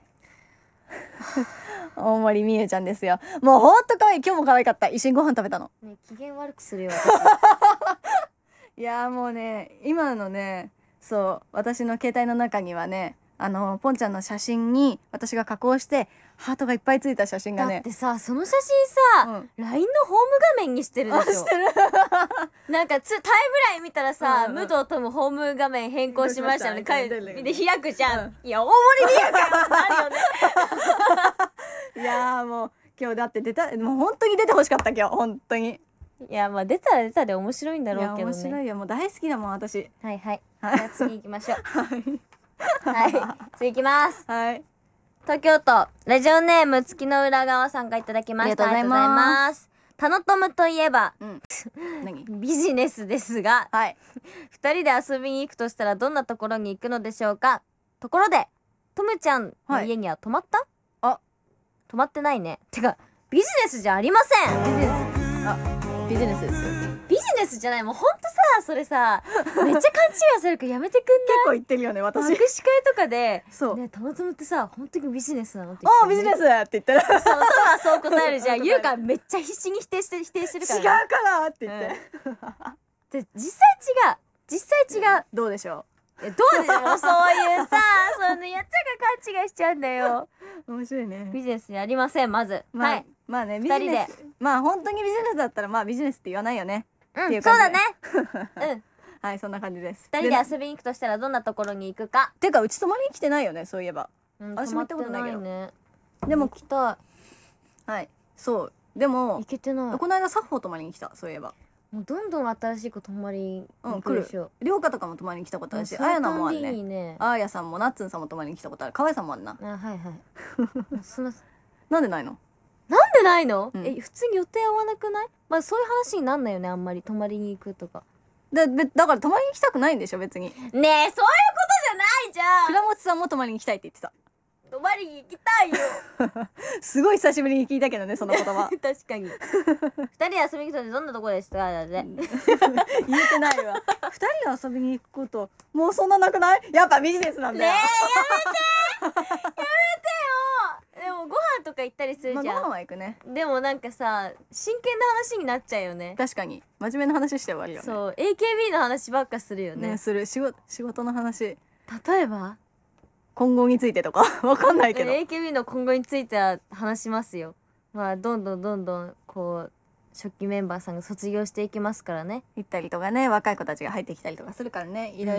大森美優ちゃんですよ。もうほんと可愛い。今日も可愛かった。一緒にご飯食べたの。 ね、機嫌悪くするよいやもうね、今のね、そう私の携帯の中にはね、あのポンちゃんの写真に私が加工してハートがいっぱいついた写真がね。 だってさ、その写真さ、うん、ライン のホーム画面にしてるでしょ。してるなんかつタイムライン見たらさ、うんうん、武藤ともホーム画面変更しましたよね。かいで開くじゃん、うん、いや大森美優かってなるよね。 いやもう今日だって出た、もう本当に出てほしかった今日本当に。 いやまあ出たら出たで面白いんだろうけどね。 いや面白いよ、もう大好きだもん私。 はいはい、はい、じゃあ次行きましょう。はいはい、次行きます。 はい。 東京都ラジオネーム月の裏側さんがいただきました。ありがとうございます。タノトムといえば、うん、何ビジネスですが、はい、ふたりで遊びに行くとしたらどんなところに行くのでしょうか。ところでトムちゃんの家には泊まった？はい、あ、泊まってないね。てかビジネスじゃありません。ビジネス、 あ、ビジネスですよ。 ビジネスじゃない。もうほんとさ、それさめっちゃ勘違いされるからやめてくんない？ 結構言ってるよね私。 握手会とかでそうね、タノトムってさ本当にビジネスなのって言って、ね、ああビジネスって言ってる。 そう、トムはそう答えるじゃん。言うからめっちゃ必死に否定して否定してるから、 ね、違うからって言って、 うん、で実際違う実際違う、 どうでしょう。 えどうでしょう。そういうさそのやっちゃが勘違いしちゃうんだよ。 面白いね。 ビジネスにありませんまず、 まあ、 はい、 まあねビジネス、まあ本当にビジネスだったらまあビジネスって言わないよね。 うん、そうだね。うん。 はい、そんな感じです。 二人で遊びに行くとしたらどんなところに行くか。 てかうち泊まりに来てないよね、そういえば。うん、私も行ったことないけど。ね、でも来た。はい、そう。でも行けてない。 この間サッホー泊まりに来た、そういえば。 もうどんどん新しい子泊まりに行くでしょ。うん、りょうかとかも泊まりに来たことあるし、あやなもあるね。あーやさんもなっつんさんも泊まりに来たことある。かわいさんもあるな。 あ、はいはい。そのなんでないの？ なんでないの？うん、え、普通に予定合わなくない？まあそういう話になんないよね、あんまり泊まりに行くとか。 だ, だから泊まりに来たくないんでしょ別に。ねえ、 そういうことじゃないじゃん。 倉持さんも泊まりに来たいって言ってた。 泊まりに行きたいよ。 すごい久しぶりに聞いたけどねその言葉。 確かに。二人で遊びに行くとどんなところでしたか？言えてないわ。二人で遊びに行くこともうそんななくない？やっぱビジネスなんだよ。ねえ、やめてやめてよ。でもご飯とか行ったりするじゃん。 まあ、ご飯は行くね。 でもなんかさ真剣な話になっちゃうよね。 確かに真面目な話して終わるよね。 そう エーケービー の話ばっかするよね。 ね、する。仕事仕事の話。例えば今後についてとかわかんないけどエーケービー の今後については話しますよ。まあどんどんどんどんこう初期メンバーさんが卒業していきますからね。 行ったりとかね、若い子たちが入ってきたりとかするからね、いろいろ、うん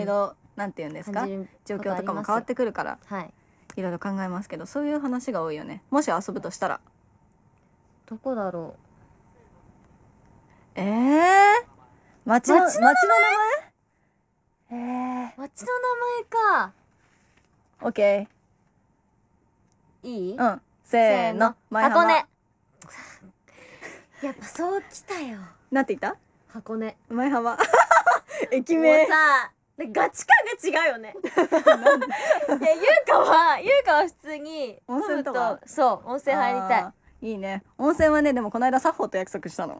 なんていうんですか、状況とかも変わってくるから、 はい、 いろいろ考えますけど、そういう話が多いよね。もし遊ぶとしたらどこだろう。えー、町の町の名前、 えー、 町の名前か。 オッケーいい？ うん、せーの、 箱根。やっぱそうきたよ。 なんて言った？ 箱根。 前浜駅名。 もうさ、ガチ感が違うよね。いや、ゆうかは、ゆうかは普通に温泉とか、 そう、温泉入りたい。いいね。温泉はね、でもこの間サッホと約束したの。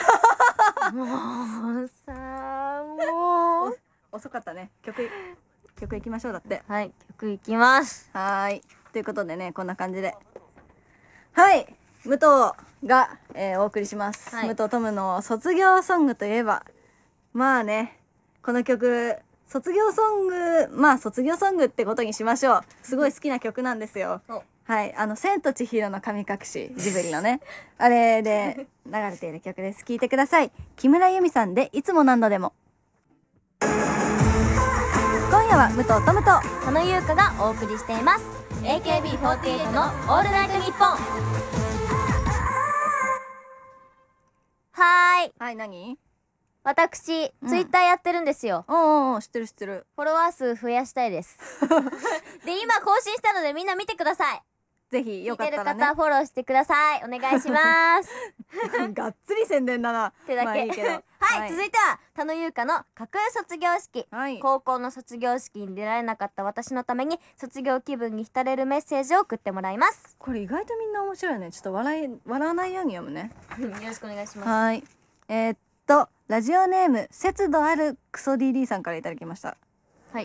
もうさ、もう遅かったね。曲曲行きましょう。だって。 はい、曲行きます。 はい、ということでね、こんな感じで、はい、武藤が、えー、お送りします、はい、武藤トムの卒業ソングといえば、まあね、この曲卒業ソング、まあ卒業ソングってことにしましょう。すごい好きな曲なんですよ。はい、あの千と千尋の神隠し、ジブリのねあれで流れている曲です。聴いてください。木村由美さんでいつも何度でも。今夜は武藤トムと佐野優香がお送りしています エーケービーフォーティーエイト の「オールナイトニッポン」。はーい、 はい、何？ 私、うん、ツイッターやってるんですよ。 おお、知ってる知ってる。 フォロワー数増やしたいですで、今更新したのでみんな見てください。 ぜひよかったらね、 見てる方フォローしてください。お願いしますがっつり宣伝だなってだけ、まあいいけどはい、はい、続いては田野優香の架空卒業式、はい、高校の卒業式に出られなかった私のために卒業気分に浸れるメッセージを送ってもらいます。 これ意外とみんな面白いね。ちょっと笑い笑わないように読むねよろしくお願いします。 はい、えー、っとラジオネーム節度あるクソ ディーディー さんからいただきました。 はい。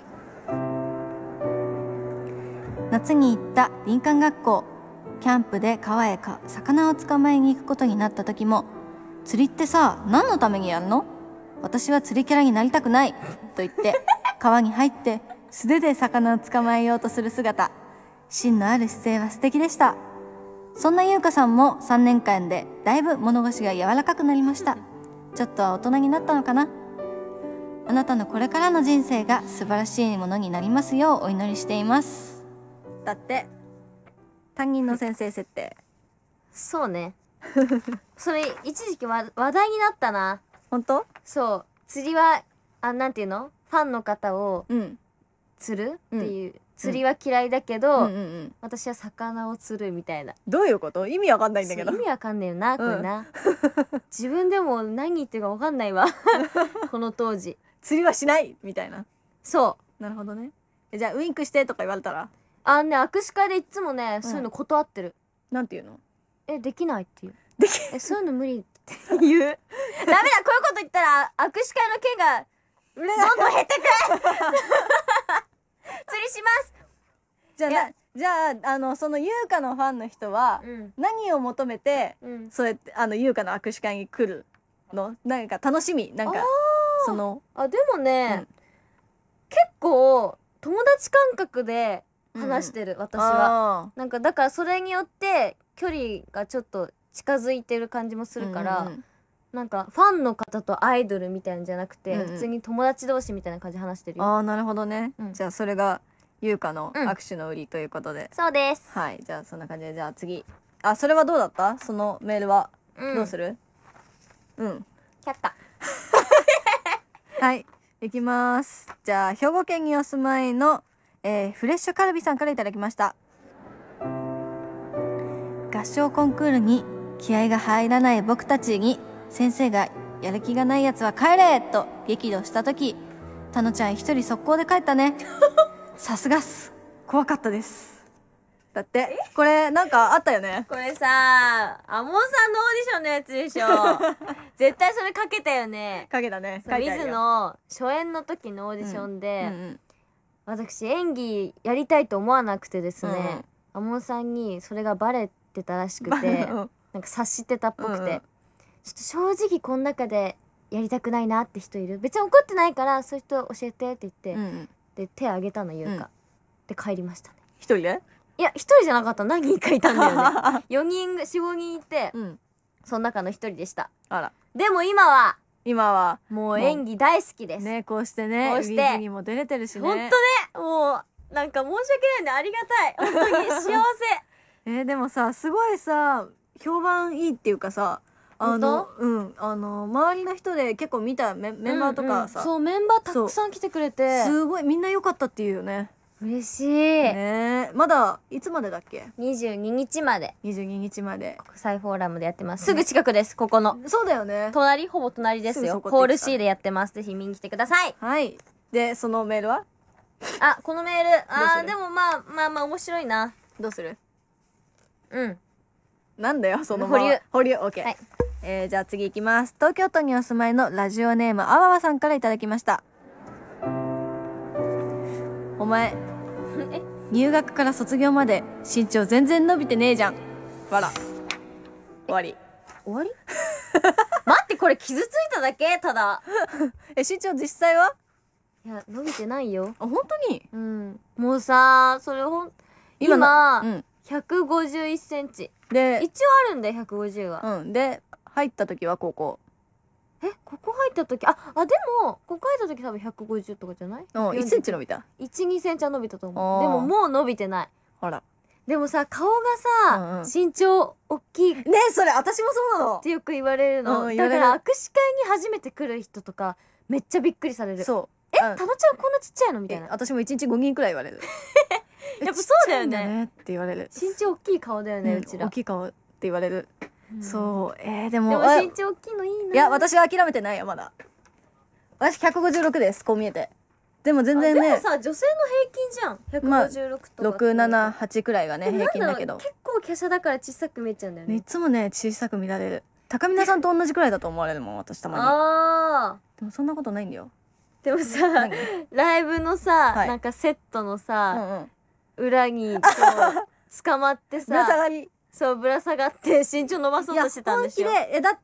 夏に行った林間学校、キャンプで川へか魚を捕まえに行くことになった時も、釣りってさ、何のためにやるの？私は釣りキャラになりたくないと言って川に入って素手で魚を捕まえようとする姿、芯のある姿勢は素敵でした。そんな優香さんもさんねんかんでだいぶ物腰が柔らかくなりました。ちょっとは大人になったのかな。あなたのこれからの人生が素晴らしいものになりますようお祈りしています。だって担任の先生設定。 そうねそれ一時期わ話題になったな。 本当？そう、 釣りはあ、なんていうの、ファンの方を釣るっていう、うん、釣りは嫌いだけど、うんうんうん、私は魚を釣るみたいな。 どういうこと？意味わかんないんだけど。 意味わかんないよなこれな、うん、自分でも何言ってるかわかんないわこの当時。 釣りはしないみたいな。 そう。 なるほどね。じゃあウインクしてとか言われたら、 あのね、握手会でいつもね、うん、そういうの断ってる。 なんていうの？ え、できないっていう。 できえ、そういうの無理って言うダメだ、こういうこと言ったら握手会の件がどんどん減ってく釣りします。 じゃあな、じゃあ、あのその優香のファンの人は、うん、何を求めて、うん、そうやってあの優香の握手会に来るの？なんか楽しみ、なんかそのあ、でもね、うん、結構友達感覚で話してる、うん、私は。なんかだからそれによって距離がちょっと近づいてる感じもするから、うんうん、なんかファンの方とアイドルみたいなんじゃなくて、うんうん、普通に友達同士みたいな感じで話してるよ。 ああ、なるほどね、うん、じゃあそれが優香の握手の売りということで、 うん、そうです。 はい、じゃあそんな感じで、じゃあ次、あ、それはどうだった？そのメールは、うん、どうする？うん、 却下はい、いきます。じゃあ兵庫県にお住まいの、えー、フレッシュカルビさんからいただきました。合唱コンクールに気合が入らない僕たちに先生がやる気がないやつは帰れと激怒した時、たのちゃん一人速攻で帰ったねさすがっす、怖かったです。だってこれなんかあったよね。 これさ、アモンさんのオーディションのやつでしょ絶対それかけたよね。 かけたね。 ウィズの初演の時のオーディションで、うんうんうん、私演技やりたいと思わなくてですね、うん、アモンさんにそれがバレてたらしくて、うん、なんか察してたっぽくて、うんうん、ちょっと正直この中でやりたくないなって人いる？別に怒ってないからそういう人教えてって言って、うんうん、で手挙げたの優香、うん、で帰りましたね。 一人で？ いや、一人じゃなかった。何人かいたんだよねよにん、よん、ごにんいて、うん、その中の一人でした。 あら。 でも今は今はもう演技大好きです。 ね、こうしてね、 こうしてウィズにも出れてるしね。 ほんとね、もう、なんか申し訳ないんでありがたい。本当に幸せ。 えー、でもさ、すごいさ、評判いいっていうかさ、あの、うん、あの、周りの人で結構見たメメンバーとかさ、 うんうん、そう、メンバーたくさん来てくれて。 すごい、みんな良かったっていうよね。 嬉しい。 ね、まだ、いつまでだっけ？ にじゅうににちまで。 にじゅうににちまで。 国際フォーラムでやってます。すぐ近くです、ここの。 そうだよね。 隣、ほぼ隣ですよ。ホール C でやってます。ぜひ見に来てください。 はい。で、そのメールは？ あ、このメール、あー、でもまあ、まあまあ面白いな。 どうする？ うん。 なんだよ、その保留。 保留、オッケー。はい。えー、じゃあ次行きます。東京都にお住まいのラジオネーム、あわわさんからいただきました。お前、え入学から卒業まで身長全然伸びてねえじゃん。わら。終わり。 終わり待って、これ傷ついただけただ。 え、身長実際はいや、伸びてないよ。 あ、本当に？ うん。もうさ、それほん、今、今うん、ひゃくごじゅういっセンチ。で、一応あるんだよ、ひゃくごじゅうは。 うん。で、入った時は高校。 え、ここ入った時、あ、あ、でも、ここ入った時多分ひゃくごじゅうとかじゃない？ うん、いちセンチ伸びた。 いち、にセンチは伸びたと思う。でももう伸びてない。 ほら。 でもさ、顔がさ、うんうん、身長大きい。 ねえ、それ私もそうなのってよく言われるの。うん、だから握手会に初めて来る人とか、めっちゃびっくりされる。そう。え、たまちゃんこんなちっちゃいのみたいな。 私もいちにちごにんくらい言われる。 やっぱそうだよね。 ねって言われる。 身長大きい顔だよね、うちら。 大きい顔って言われる。そう。えー、でも。 でも身長大きいのいいな。 いや、私は諦めてないよ、まだ。私ひゃくごじゅうろくです、こう見えて。でも全然ね。 でもさ、女性の平均じゃん。ひゃくごじゅうろくとか。 ろく、なな、はちくらいがね、平均だけど。 結構華奢だから小さく見えちゃうんだよね。 いつもね、小さく見られる。高見菜さんと同じくらいだと思われるもん、私たまに。ああ。でもそんなことないんだよ。 でもさ、ライブのさ、なんかセットのさ、裏に捕まってさ、ぶら下がり。そう、ぶら下がって身長伸ばそうとしてたんでしょ。 本気で、え、だって、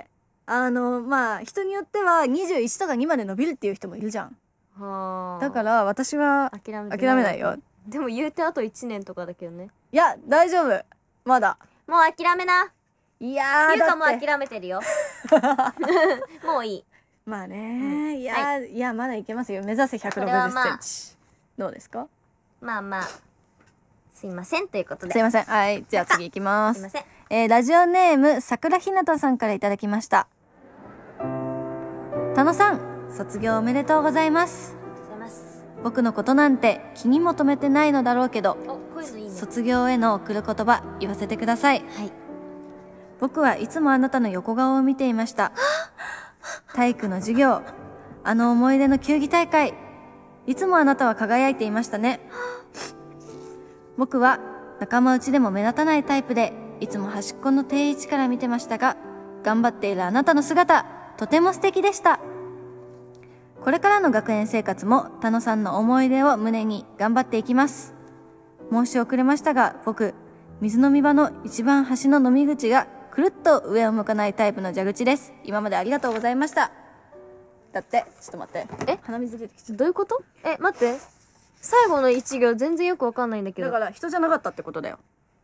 あの、まあ、人によってはにじゅういちとかにまで伸びるっていう人もいるじゃん。はあ。だから私は諦めないよ。 でも言うてあといちねんとかだけどね。 いや、大丈夫。まだ。 もう諦めな。 いやー、 ゆうかも諦めてるよ。もういい。 まあね、いや、いや、まだいけますよ。目指せひゃくろくじゅっセンチ。どうですか？ まあまあ。すいません、ということで。 すいません。はい。じゃあ次行きます。すいません。えー、ラジオネーム、桜ひなたさんからいただきました。田野さん、卒業おめでとうございます。ありがとうございます。僕のことなんて気にも留めてないのだろうけど、お、こういうのいいね。卒業への贈る言葉、言わせてください。はい。僕はいつもあなたの横顔を見ていました。体育の授業、あの思い出の球技大会、いつもあなたは輝いていましたね。僕は仲間内でも目立たないタイプで、いつも端っこの定位置から見てましたが、頑張っているあなたの姿、とても素敵でした。これからの学園生活も田野さんの思い出を胸に頑張っていきます。申し遅れましたが、僕、水飲み場の一番端の飲み口がくるっと上を向かないタイプの蛇口です。今までありがとうございました。だって、ちょっと待って。え、鼻水出てきちゃう。 どういうこと？え、待って。最後の一行全然よくわかんないんだけど。 だから人じゃなかったってことだよ。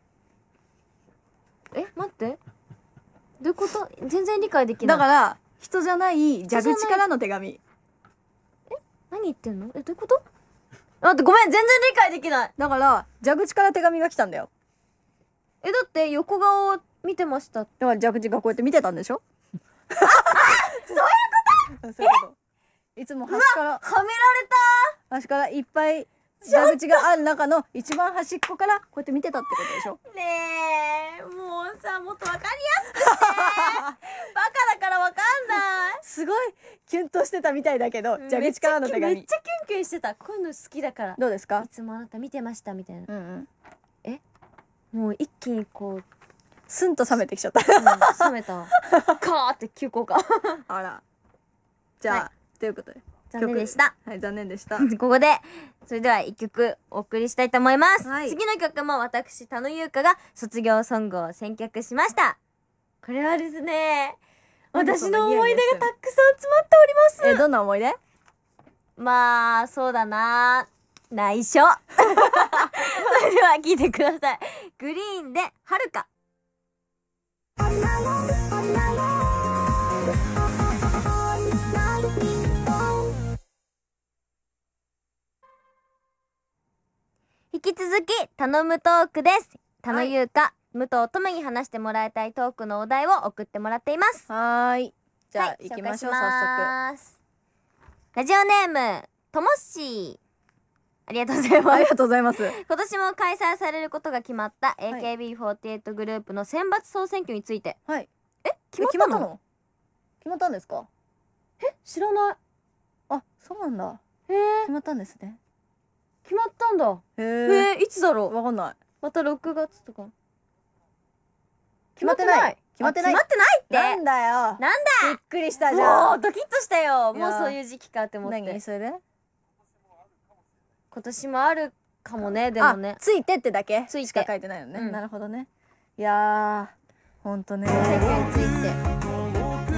え、待って。どういうこと？全然理解できない。 だから、人じゃない蛇口からの手紙。 え、何言ってんの？え、どういうこと？待って、ごめん、全然理解できない。 だから、蛇口から手紙が来たんだよ。 え、だって横顔を見てました。 だから蛇口がこうやって見てたんでしょ？ あ、あ、そういうこと！そういうこと。 いつも端から、はめられた！端からいっぱい蛇口がある中の一番端っこからこうやって見てたってことでしょ？ ねえ、もうさ、もっとわかりやすくして。バカだからわかんない。 すごいキュンとしてたみたいだけど、蛇口からの手紙。 めっちゃキュンキュンしてた。こういうの好きだから。 どうですか？ いつもあなた見てましたみたいな。 うんうん。 え？もう一気にこうスンと冷めてきちゃった。 うん、冷めた。カーって急降下。 あら。じゃあ、はい、ということで。 残念でした。 はい、残念でした。 ここで、それでは一曲お送りしたいと思います。はい、次の曲も私、田野優香が卒業ソングを選曲しました。これはですね、私の思い出がたくさん詰まっております。 え、どんな思い出？ まあ、そうだな。内緒。それでは聴いてください。グリーンで、はるか。 続き頼むトークです。田野優香、武藤智に話してもらいたいトークのお題を送ってもらっています。 はーい、じゃあ、 はい、 行きましょう。 紹介しま早す。ラジオネームともっしー、ありがとうございます。 速ありがとうございます。 今年も開催されることが決まった エーケービーフォーティーエイト グループの選抜総選挙について。 はい。 え、決まったの？ 決まったんですか？ え、知らない。 あ、そうなんだ。 へえ、 決まったんですね。 決まったんだ。 へえー、いつだろう。 わかんない。 またろくがつとか。 決まってない。決まってない。 決まってないって。 なんだよ。 なんだ。 びっくりしたじゃん。 もうドキッとしたよ。もうそういう時期かって思って。 何それで？ 今年もあるかもね。でもね。 ついてってだけついてしか書いてないよね。 うん、 なるほどね。いやー、ほんとね。 選挙について。うん。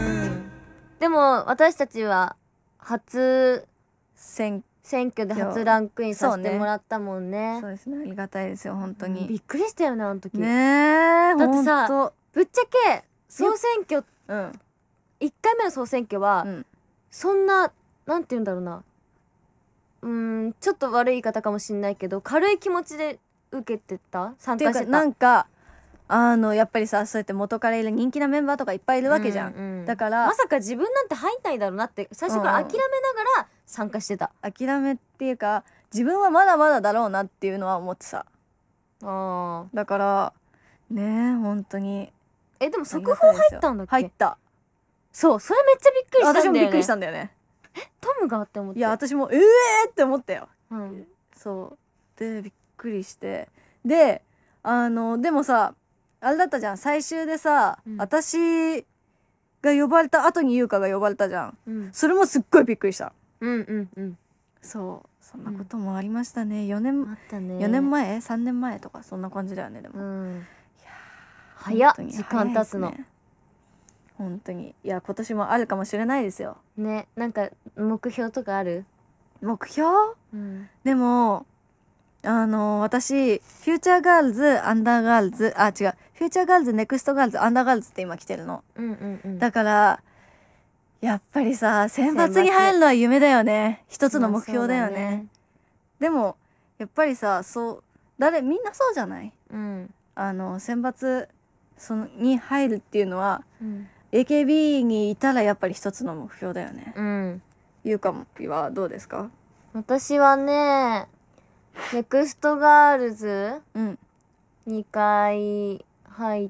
でも私たちは初選選挙で初ランクインさせてもらったもんね。 そうですね。ありがたいですよ本当に。 うん、びっくりしたよねあの時。 ねえ。 だってさ、ぶっちゃけ総選挙、 うん、 いっかいめの総選挙は、うん、そんななんて言うんだろうな。うーん、ちょっと悪い言い方かもしんないけど軽い気持ちで受けてた参加してた。 なんかあのやっぱりさ、そうやって元からいる人気なメンバーとかいっぱいいるわけじゃん、 うんうん、 だからまさか自分なんて入んないだろうなって最初から諦めながら参加してた、 うん、諦めっていうか自分はまだまだだろうなっていうのは思ってさ。あだからねえ本当に。 えでも速報入ったんだっけ？ 入った。 そう、それめっちゃびっくりしたんだよね。 私もびっくりしたんだよね。 えトムがって思って。 いや私もええーって思ったよ、うん、そうでびっくりして、であのでもさあれだったじゃん最終でさ、うん、私が呼ばれた後に優香が呼ばれたじゃん、うん、それもすっごいびっくりした。うんうんうん。そうそんなこともありましたね。よねん、あったね、よねんまえさんねんまえとかそんな感じだよね。でも、うん、いや早っ時間経つの本当に。いや今年もあるかもしれないですよね。なんか目標とかある？ 目標、うん、でもあの私フューチャーガールズアンダーガールズあ違うフューチャーガールズネクストガールズアンダーガールズって今来てるの、うんうんうん、だからやっぱりさ選抜に入るのは夢だよね。一つの目標だよね。ねでもやっぱりさそう誰みんなそうじゃない、うん、あの選抜そのに入るっていうのは、うん、エーケービー にいたらやっぱり一つの目標だよね。うん、ゆうかはどうですか？ 私はねネクストガールズにかい入って、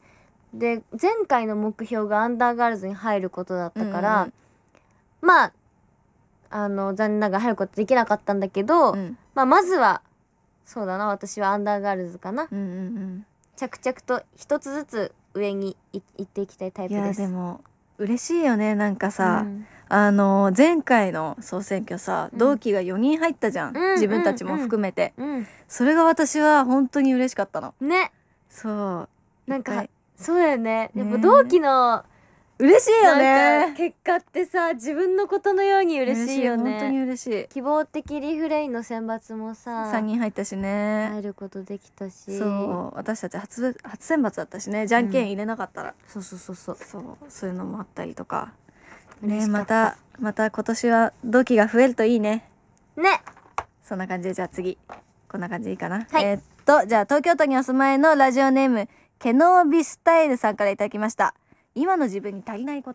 うん、で前回の目標がアンダーガールズに入ることだったから、うんうん、まああの残念ながら入ることできなかったんだけど、うん、まあまずはそうだな私はアンダーガールズかな、うんうんうん、着々と一つずつ上にい行っていきたいタイプです。 いやでも嬉しいよねなんかさ、うん、あの前回の総選挙さ、うん、同期がよにん入ったじゃん、うん、自分たちも含めて、うんうん、それが私は本当に嬉しかったのね。そうなんかそうだよね。やっぱ同期の嬉しいよね。 結果ってさ自分のことのように嬉しいよね。 本当に嬉しい。 希望的リフレインの選抜もささんにん入ったしね入ることできたし、 そう私たち初初選抜だったしね、じゃんけん入れなかったら、うん、 そうそうそうそうそうそういうのもあったりとかね。またまた今年は同期が増えるといいね。 ね。 そんな感じでじゃあ次こんな感じでいいかな、はい、えー、っとじゃあ東京都にお住まいのラジオネームケノービスタイルさんからいただきました。今の自分に足りないこと。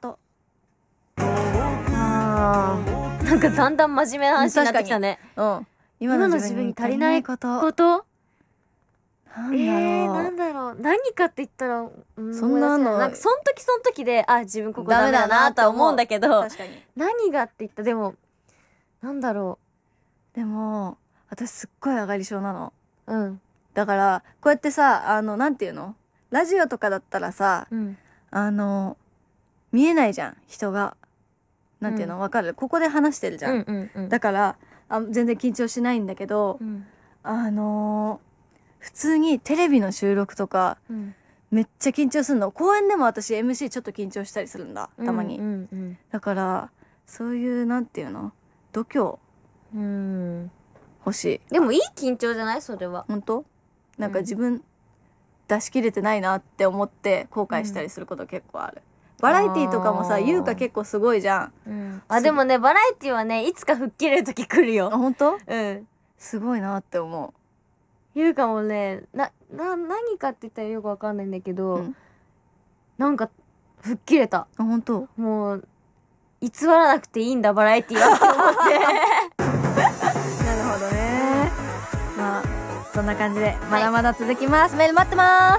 あーなんかだんだん真面目な話になってきたね。うん。 今の自分に足りないことことなんだろう、 えー、なんだろう何かって言ったら、 うん、そんなのなんかそん時そん時であ自分ここダメだなとは思うんだけど、 確かに何がって言ったでもなんだろう。でも私すっごい上がり症なの。うん。だからこうやってさあのなんていうのラジオとかだったらさ、うん、あの見えないじゃん人が。なんていうの、うん、分かる？ここで話してるじゃん。うんうんうん、だからあ全然緊張しないんだけど、うん、あのー、普通にテレビの収録とか、うん、めっちゃ緊張するの。公演でも私 エムシー ちょっと緊張したりするんだたまに、うんうんうん、だからそういうなんていうの度胸、うん、欲しい。 でもいい緊張じゃないそれは。 本当？なんか自分出し切れてないなって思って後悔したりすること結構ある。バラエティーとかもさ優香結構すごいじゃん、 うん、あでもねバラエティーはねいつか吹っ切れる時来るよ。 あ本当？ うんすごいなって思ゆうかもね、な、な、何かって言ったらよくわかんないんだけど、うん、なんか、吹っ切れた。 あ、本当。 もう、偽らなくていいんだ、バラエティはって思って。 なるほどね。まあ、そんな感じで、まだまだ続きます。はい、メール待ってます。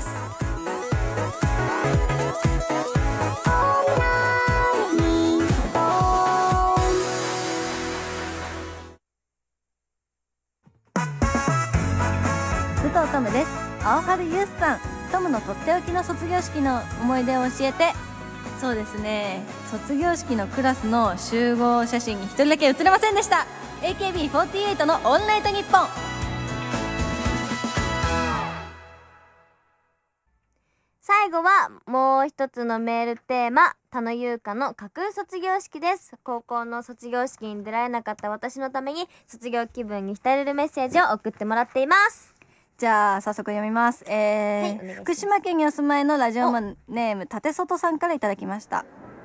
武藤トムです。青春ユースさん、トムのとっておきの卒業式の思い出を教えて。そうですね、卒業式のクラスの集合写真に一人だけ写れませんでした。 エーケービーフォーティーエイト のオールナイトニッポン。 最後はもう一つのメールテーマ、田野優香の架空卒業式です。高校の卒業式に出られなかった私のために卒業気分に浸れるメッセージを送ってもらっています。 じゃあ早速読みます。えーはい、福島県にお住まいのラジオネーム縦外さんからいただきました。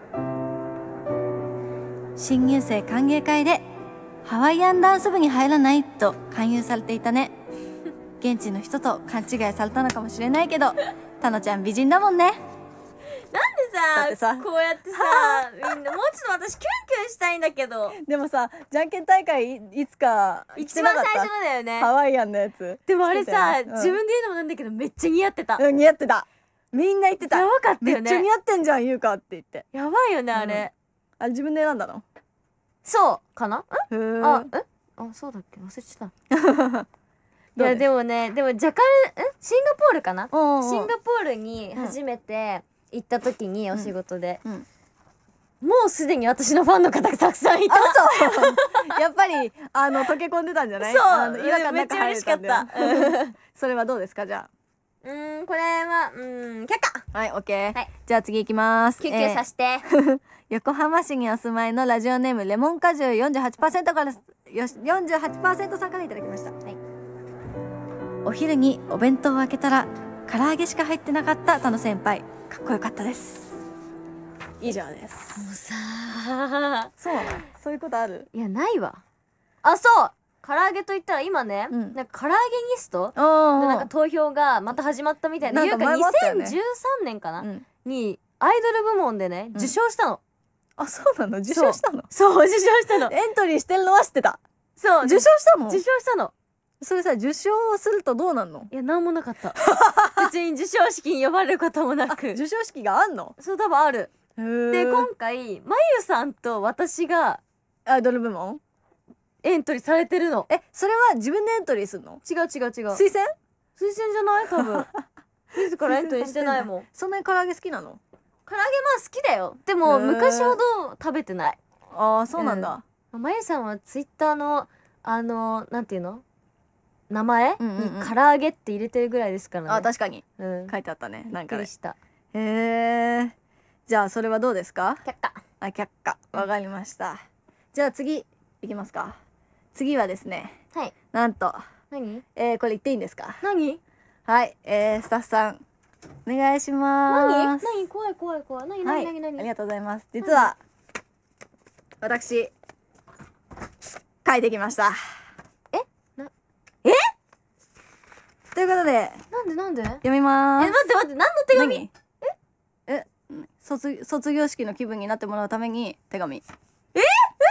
新入生歓迎会でハワイアンダンス部に入らないと勧誘されていたね。現地の人と勘違いされたのかもしれないけど、タノちゃん美人だもんね。 なんでさ、こうやってさ、みんなもうちょっと私キュンキュンしたいんだけど。 でもさ、じゃんけん大会いつか一番最初のだよね、 ハワイアンのやつ。 でもあれさ、うん、自分で言うのもなんだけどめっちゃ似合ってた。 うん、似合ってた。みんな言ってた。 やばかったよね。 めっちゃ似合ってんじゃん、優香って言って。 やばいよね、あれ。 うん、あれ自分で選んだの？ そうかな？ん？あ、え？あ、そうだっけ？忘れてた。いやでもね、でもジャカル、ん？シンガポールかな？シンガポールに初めて行った時にお仕事で、うんうん、もうすでに私のファンの方がたくさんいた。 そうやっぱりあの溶け込んでたんじゃない？そう、 違和感なく入れたんだよ。めっちゃ嬉しかった。 それはどうですか？じゃあうーん、これはうーん、却下。 はい、オッケー。はい、じゃあ次行きます。 救急さして、えー、横浜市にお住まいのラジオネームレモン果汁 よんじゅうはちパーセント からよし よんじゅうはちパーセント さんからいただきました。はい、お昼にお弁当を開けたら唐揚げしか入ってなかった田野先輩、かっこよかったです。以上です。 もうさ、 そうなの？そういうことある？ いや、ないわ。あ、そう、唐揚げといったら今ね、うん、なんか唐揚げニストでなんか投票がまた始まったみたいな。いうかにせんじゅうさんねんかな、うん、にアイドル部門でね、受賞したの。 うん、あ、そうなの？受賞したの？ そう、受賞したの。 エントリーしてるのは知ってた。そう、受賞したの？受賞したの。それさ、受賞するとどうなんの？ いや、なんもなかった。別に授賞式に呼ばれることもなく。 授賞式があんの？ そう、多分ある。で、今回まゆさんと私がアイドル部門エントリーされてるの。 え、それは自分でエントリーするの？ 違う違う違う。推薦？ 推薦じゃない？多分。自らエントリーしてないもん。 そんなに唐揚げ好きなの？ 唐揚げまあ好きだよ。でも昔ほど食べてない。 ああ、そうなんだ。 まゆさんはツイッターのあのなんていうの？名前に唐揚げって入れてるぐらいですからね。 あ、確かに。書いてあったね。なんか。 びっくりした。 へえ。じゃあそれはどうですか？ 却下。 あ、却下。わかりました。じゃあ次いきますか。次はですね。 はい。 なんと。 何？ えー、これ言っていいんですか？ 何？ はい、えー、スタッフさんお願いします。 何？何？怖い怖い怖い。何？何？何？何？ ありがとうございます。実は私書いてきました。 え？な？え？ ということで。 なんでなんで？ 読みまーす。 え、待って待って、何の手紙？ え？え？卒、卒業式の気分になってもらうために手紙。え？ 嘘！嬉し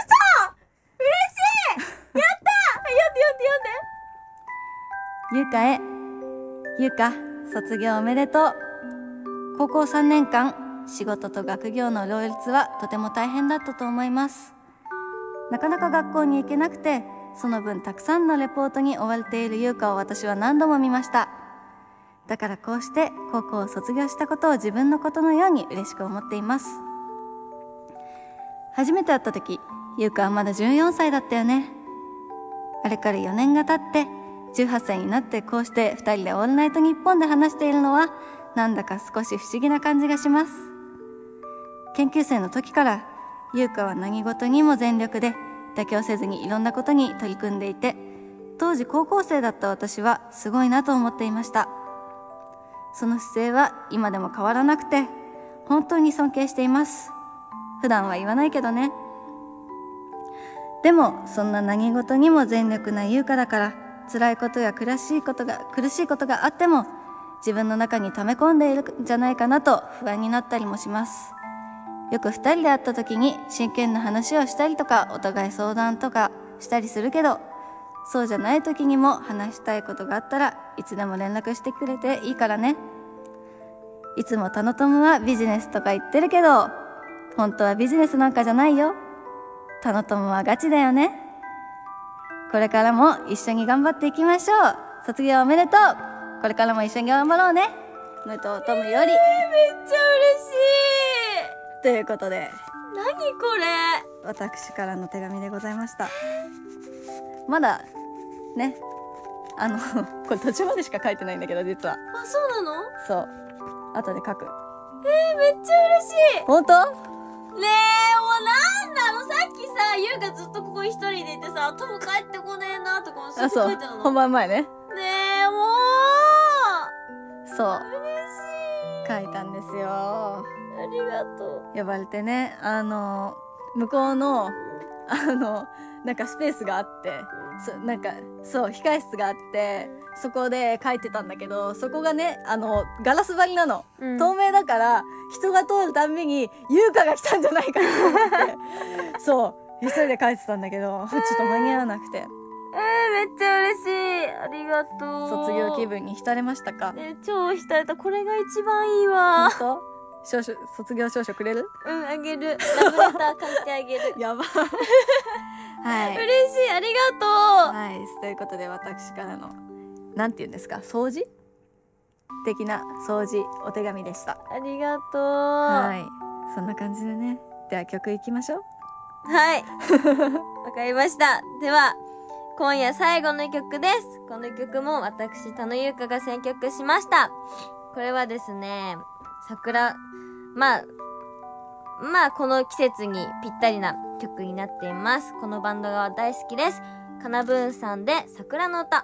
い！やった！読んで読んで読んで。 ゆうかへ。ゆうか、卒業おめでとう。高校さんねんかん、仕事と学業の両立はとても大変だったと思います。なかなか学校に行けなくて、その分たくさんのレポートに追われているゆうかを私は何度も見ました。だからこうして高校を卒業したことを自分のことのように嬉しく思っています。初めて会った時、ゆうかはまだじゅうよんさいだったよね。あれからよねんが経ってじゅうはっさいになってこうしてふたりでオールナイトニッポンで話しているのはなんだか少し不思議な感じがします。研究生の時からゆうかは何事にも全力で妥協せずにいろんなことに取り組んでいて、当時高校生だった私はすごいなと思っていました。その姿勢は今でも変わらなくて本当に尊敬しています。普段は言わないけどね。でもそんな何事にも全力な優香だから辛いことや苦しいことが苦しいことがあっても自分の中に溜め込んでいるんじゃないかなと不安になったりもします。よく二人で会った時に真剣な話をしたりとかお互い相談とかしたりするけど、そうじゃない時にも話したいことがあったらいつでも連絡してくれていいからね。いつもタノトムはビジネスとか言ってるけど本当はビジネスなんかじゃないよ。タノトムはガチだよね。これからも一緒に頑張っていきましょう。卒業おめでとう。これからも一緒に頑張ろうね。武藤トムより。えー、めっちゃ嬉しい。ということで、 何これ、 私からの手紙でございました。まだね、あのこれ途中までしか書いてないんだけど、実は。 あ、そうなの？ そう、後で書く。 えー、めっちゃ嬉しい。 本当？ ねえ、もうなんなの、さっきさ、ゆうがずっとここに一人でいてさ、トム帰ってこねえなとかもすぐ書いてたの。 本番前ね。 ねえ、もうそう嬉しい。 書いたんですよ。 ありがとう。呼ばれてね、あの向こうのあのなんかスペースがあって、そなんかそう控室があって、そこで書いてたんだけど、そこがね、あのガラス張りなの、うん、透明だから人が通るたんびに優香が来たんじゃないかと思ってそう急いで書いてたんだけど、ちょっと間に合わなくて。 えー、めっちゃ嬉しい。ありがとう。 卒業気分に浸れましたか？ えー、超浸れた。これが一番いいわ。 本当？証書、卒業証書くれる？ うん、あげる。ラブレター書いてあげる。 やばはい、 嬉しい。ありがとう。 はい、ということで私からのなんて言うんですか、掃除的な掃除お手紙でした。 ありがとう。 はい、そんな感じでね。では曲いきましょう。 はいわかりました。では今夜最後の曲です。この曲も私田野優香が選曲しました。これはですね、桜、まあまあこの季節にぴったりな曲になっています。このバンドが大好きです。かなぶんさんで桜の歌。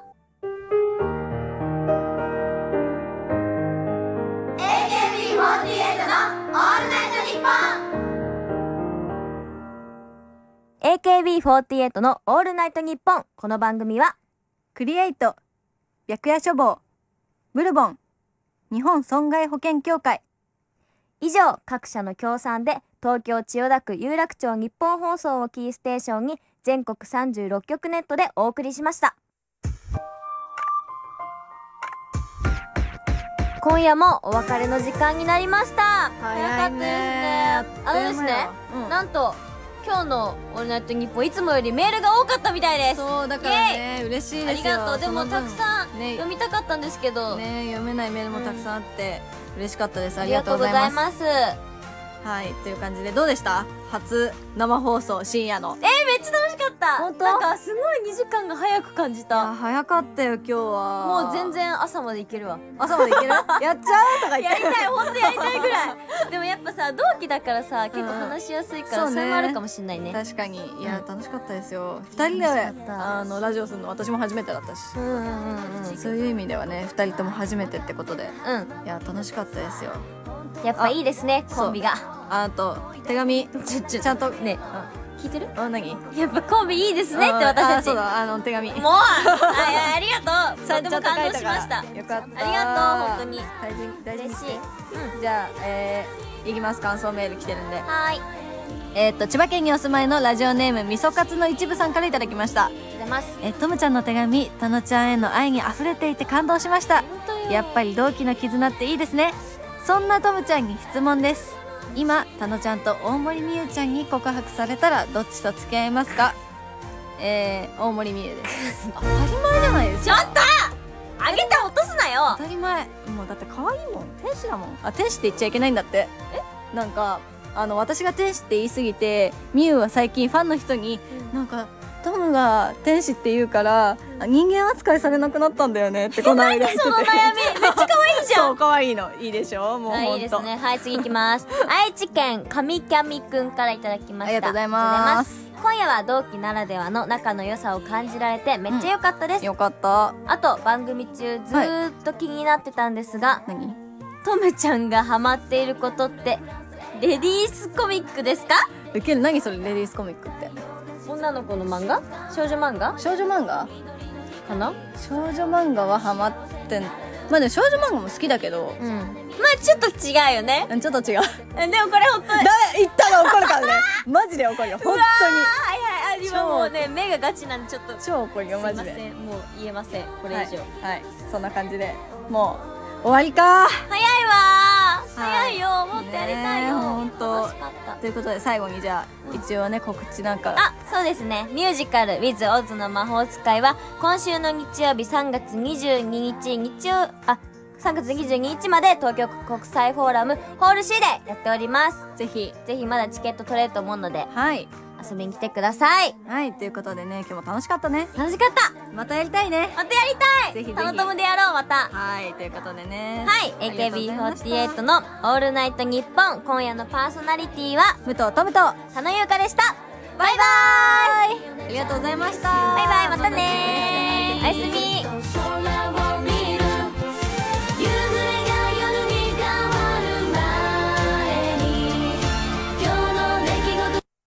エーケービーフォーティーエイト のオールナイトニッポン。 エーケービーフォーティーエイト のオールナイトニッポン。この番組はクリエイト、白夜書房、ブルボン、日本損害保険協会以上各社の協賛で東京千代田区有楽町日本放送をキーステーションに全国さんじゅうろっきょくネットでお送りしました。今夜もお別れの時間になりました。早かったですね。あのですね、うん、なんと今日のオールナイトニッポンいつもよりメールが多かったみたいです。 そうだからね、嬉しいですよ。 ありがとう。でもたくさん読みたかったんですけどね、読めないメールもたくさんあって、うん、嬉しかったです。 ありがとうございます。 はい、という感じでどうでした？初生放送深夜の。 えー、めっちゃ楽しかった。本当？なんかすごいにじかんが早く感じた。 早かったよ今日は。 もう全然朝までいけるわ。 朝までいける？やっちゃうとか言って。 やりたい、本当やりたいぐらい。でもやっぱさ、同期だからさ、結構話しやすいから、うん、それもあるかもしれないね。 確かに。いや、楽しかったですよ。二人であのラジオするの私も初めてだったし、うんうんうんうん、そういう意味ではね、二人とも初めてってことで、うん、いや楽しかったですよ。 やっぱいいですね、コンビが。 あと手紙ち, ち, ちゃんとね、 聞いてる？ あ、何？ やっぱコンビいいですねって私たち。 そうだ、あの手紙。 もうあ, ありがとう。とても感動しました。 よかった。ありがとう、本当に。 大事大事にして。 嬉しい。 うん、じゃあ、えー、いきます。感想メール来てるんで。 はい。 えっと千葉県にお住まいのラジオネームみそかつの一部さんからいただきました。 ありがとうございます。 えトムちゃんの手紙、たのちゃんへの愛に溢れていて感動しました。やっぱり同期の絆っていいですね。そんなトムちゃんに質問です。今たのちゃんと大森美優ちゃんに告白されたらどっちと付き合いますか？えー、大森美優です当たり前じゃないですか。 ちょっとあげて落とすなよ。 当たり前。もうだって可愛いもん。天使だもん。あ、天使って言っちゃいけないんだって。え、なんかあの私が天使って言いすぎて、美優は最近ファンの人に、うん、なんかトムが天使って言うから人間扱いされなくなったんだよねってこの間言ってて。 その悩みめっちゃ可愛いじゃん。 そう可愛いの。いいでしょ。もうほんと。 いいですね。はい、次いきます愛知県神キャミくんからいただきました。 ありがとうございます。 今夜は同期ならではの仲の良さを感じられてめっちゃ良かったです、 うん、よかった。 あと番組中ずーっと気になってたんですが、 はい、何？ トムちゃんがハマっていることってレディースコミックですか？ ウケる。何それレディースコミックって。 女の子の漫画？少女漫画？ 少女漫画？ かな。 少女漫画はハマってん。まあでも少女漫画も好きだけど、 うん。まあちょっと違うよね。 ちょっと違う。 でもこれほんとに。 だめ、言ったら怒るからね。マジで怒るよ、本当に。 はいはい、今もうね、目がガチなんでちょっと。 超怒るよ、マジで。 すいません、もう言えません、これ以上。はい、 はい、そんな感じで、もう、終わりか。 早いわー、早いよ、もっとやりたいよ。 ほんと。ということで、最後にじゃあ、一応ね、告知なんか。 あ、そうですね。ミュージカル With Oz の魔法使いは、今週の日曜日さんがつにじゅうににち、日曜、あ、さんがつにじゅうににちまで東京国際フォーラムホール C でやっております。ぜひ、ぜひまだチケット取れると思うので、はい。遊びに来てください。 はい、ということでね、今日も楽しかったね。 楽しかった。 またやりたいね。 またやりたい。ぜひぜひ。タノトムでやろう、また。はい、ということでね。はい、エーケービーフォーティーエイト のオールナイトニッポン、今夜のパーソナリティは、 武藤トムと佐野優香でした。バイバーイ。 ありがとうございました。 バイバイ、またねー。おやすみ。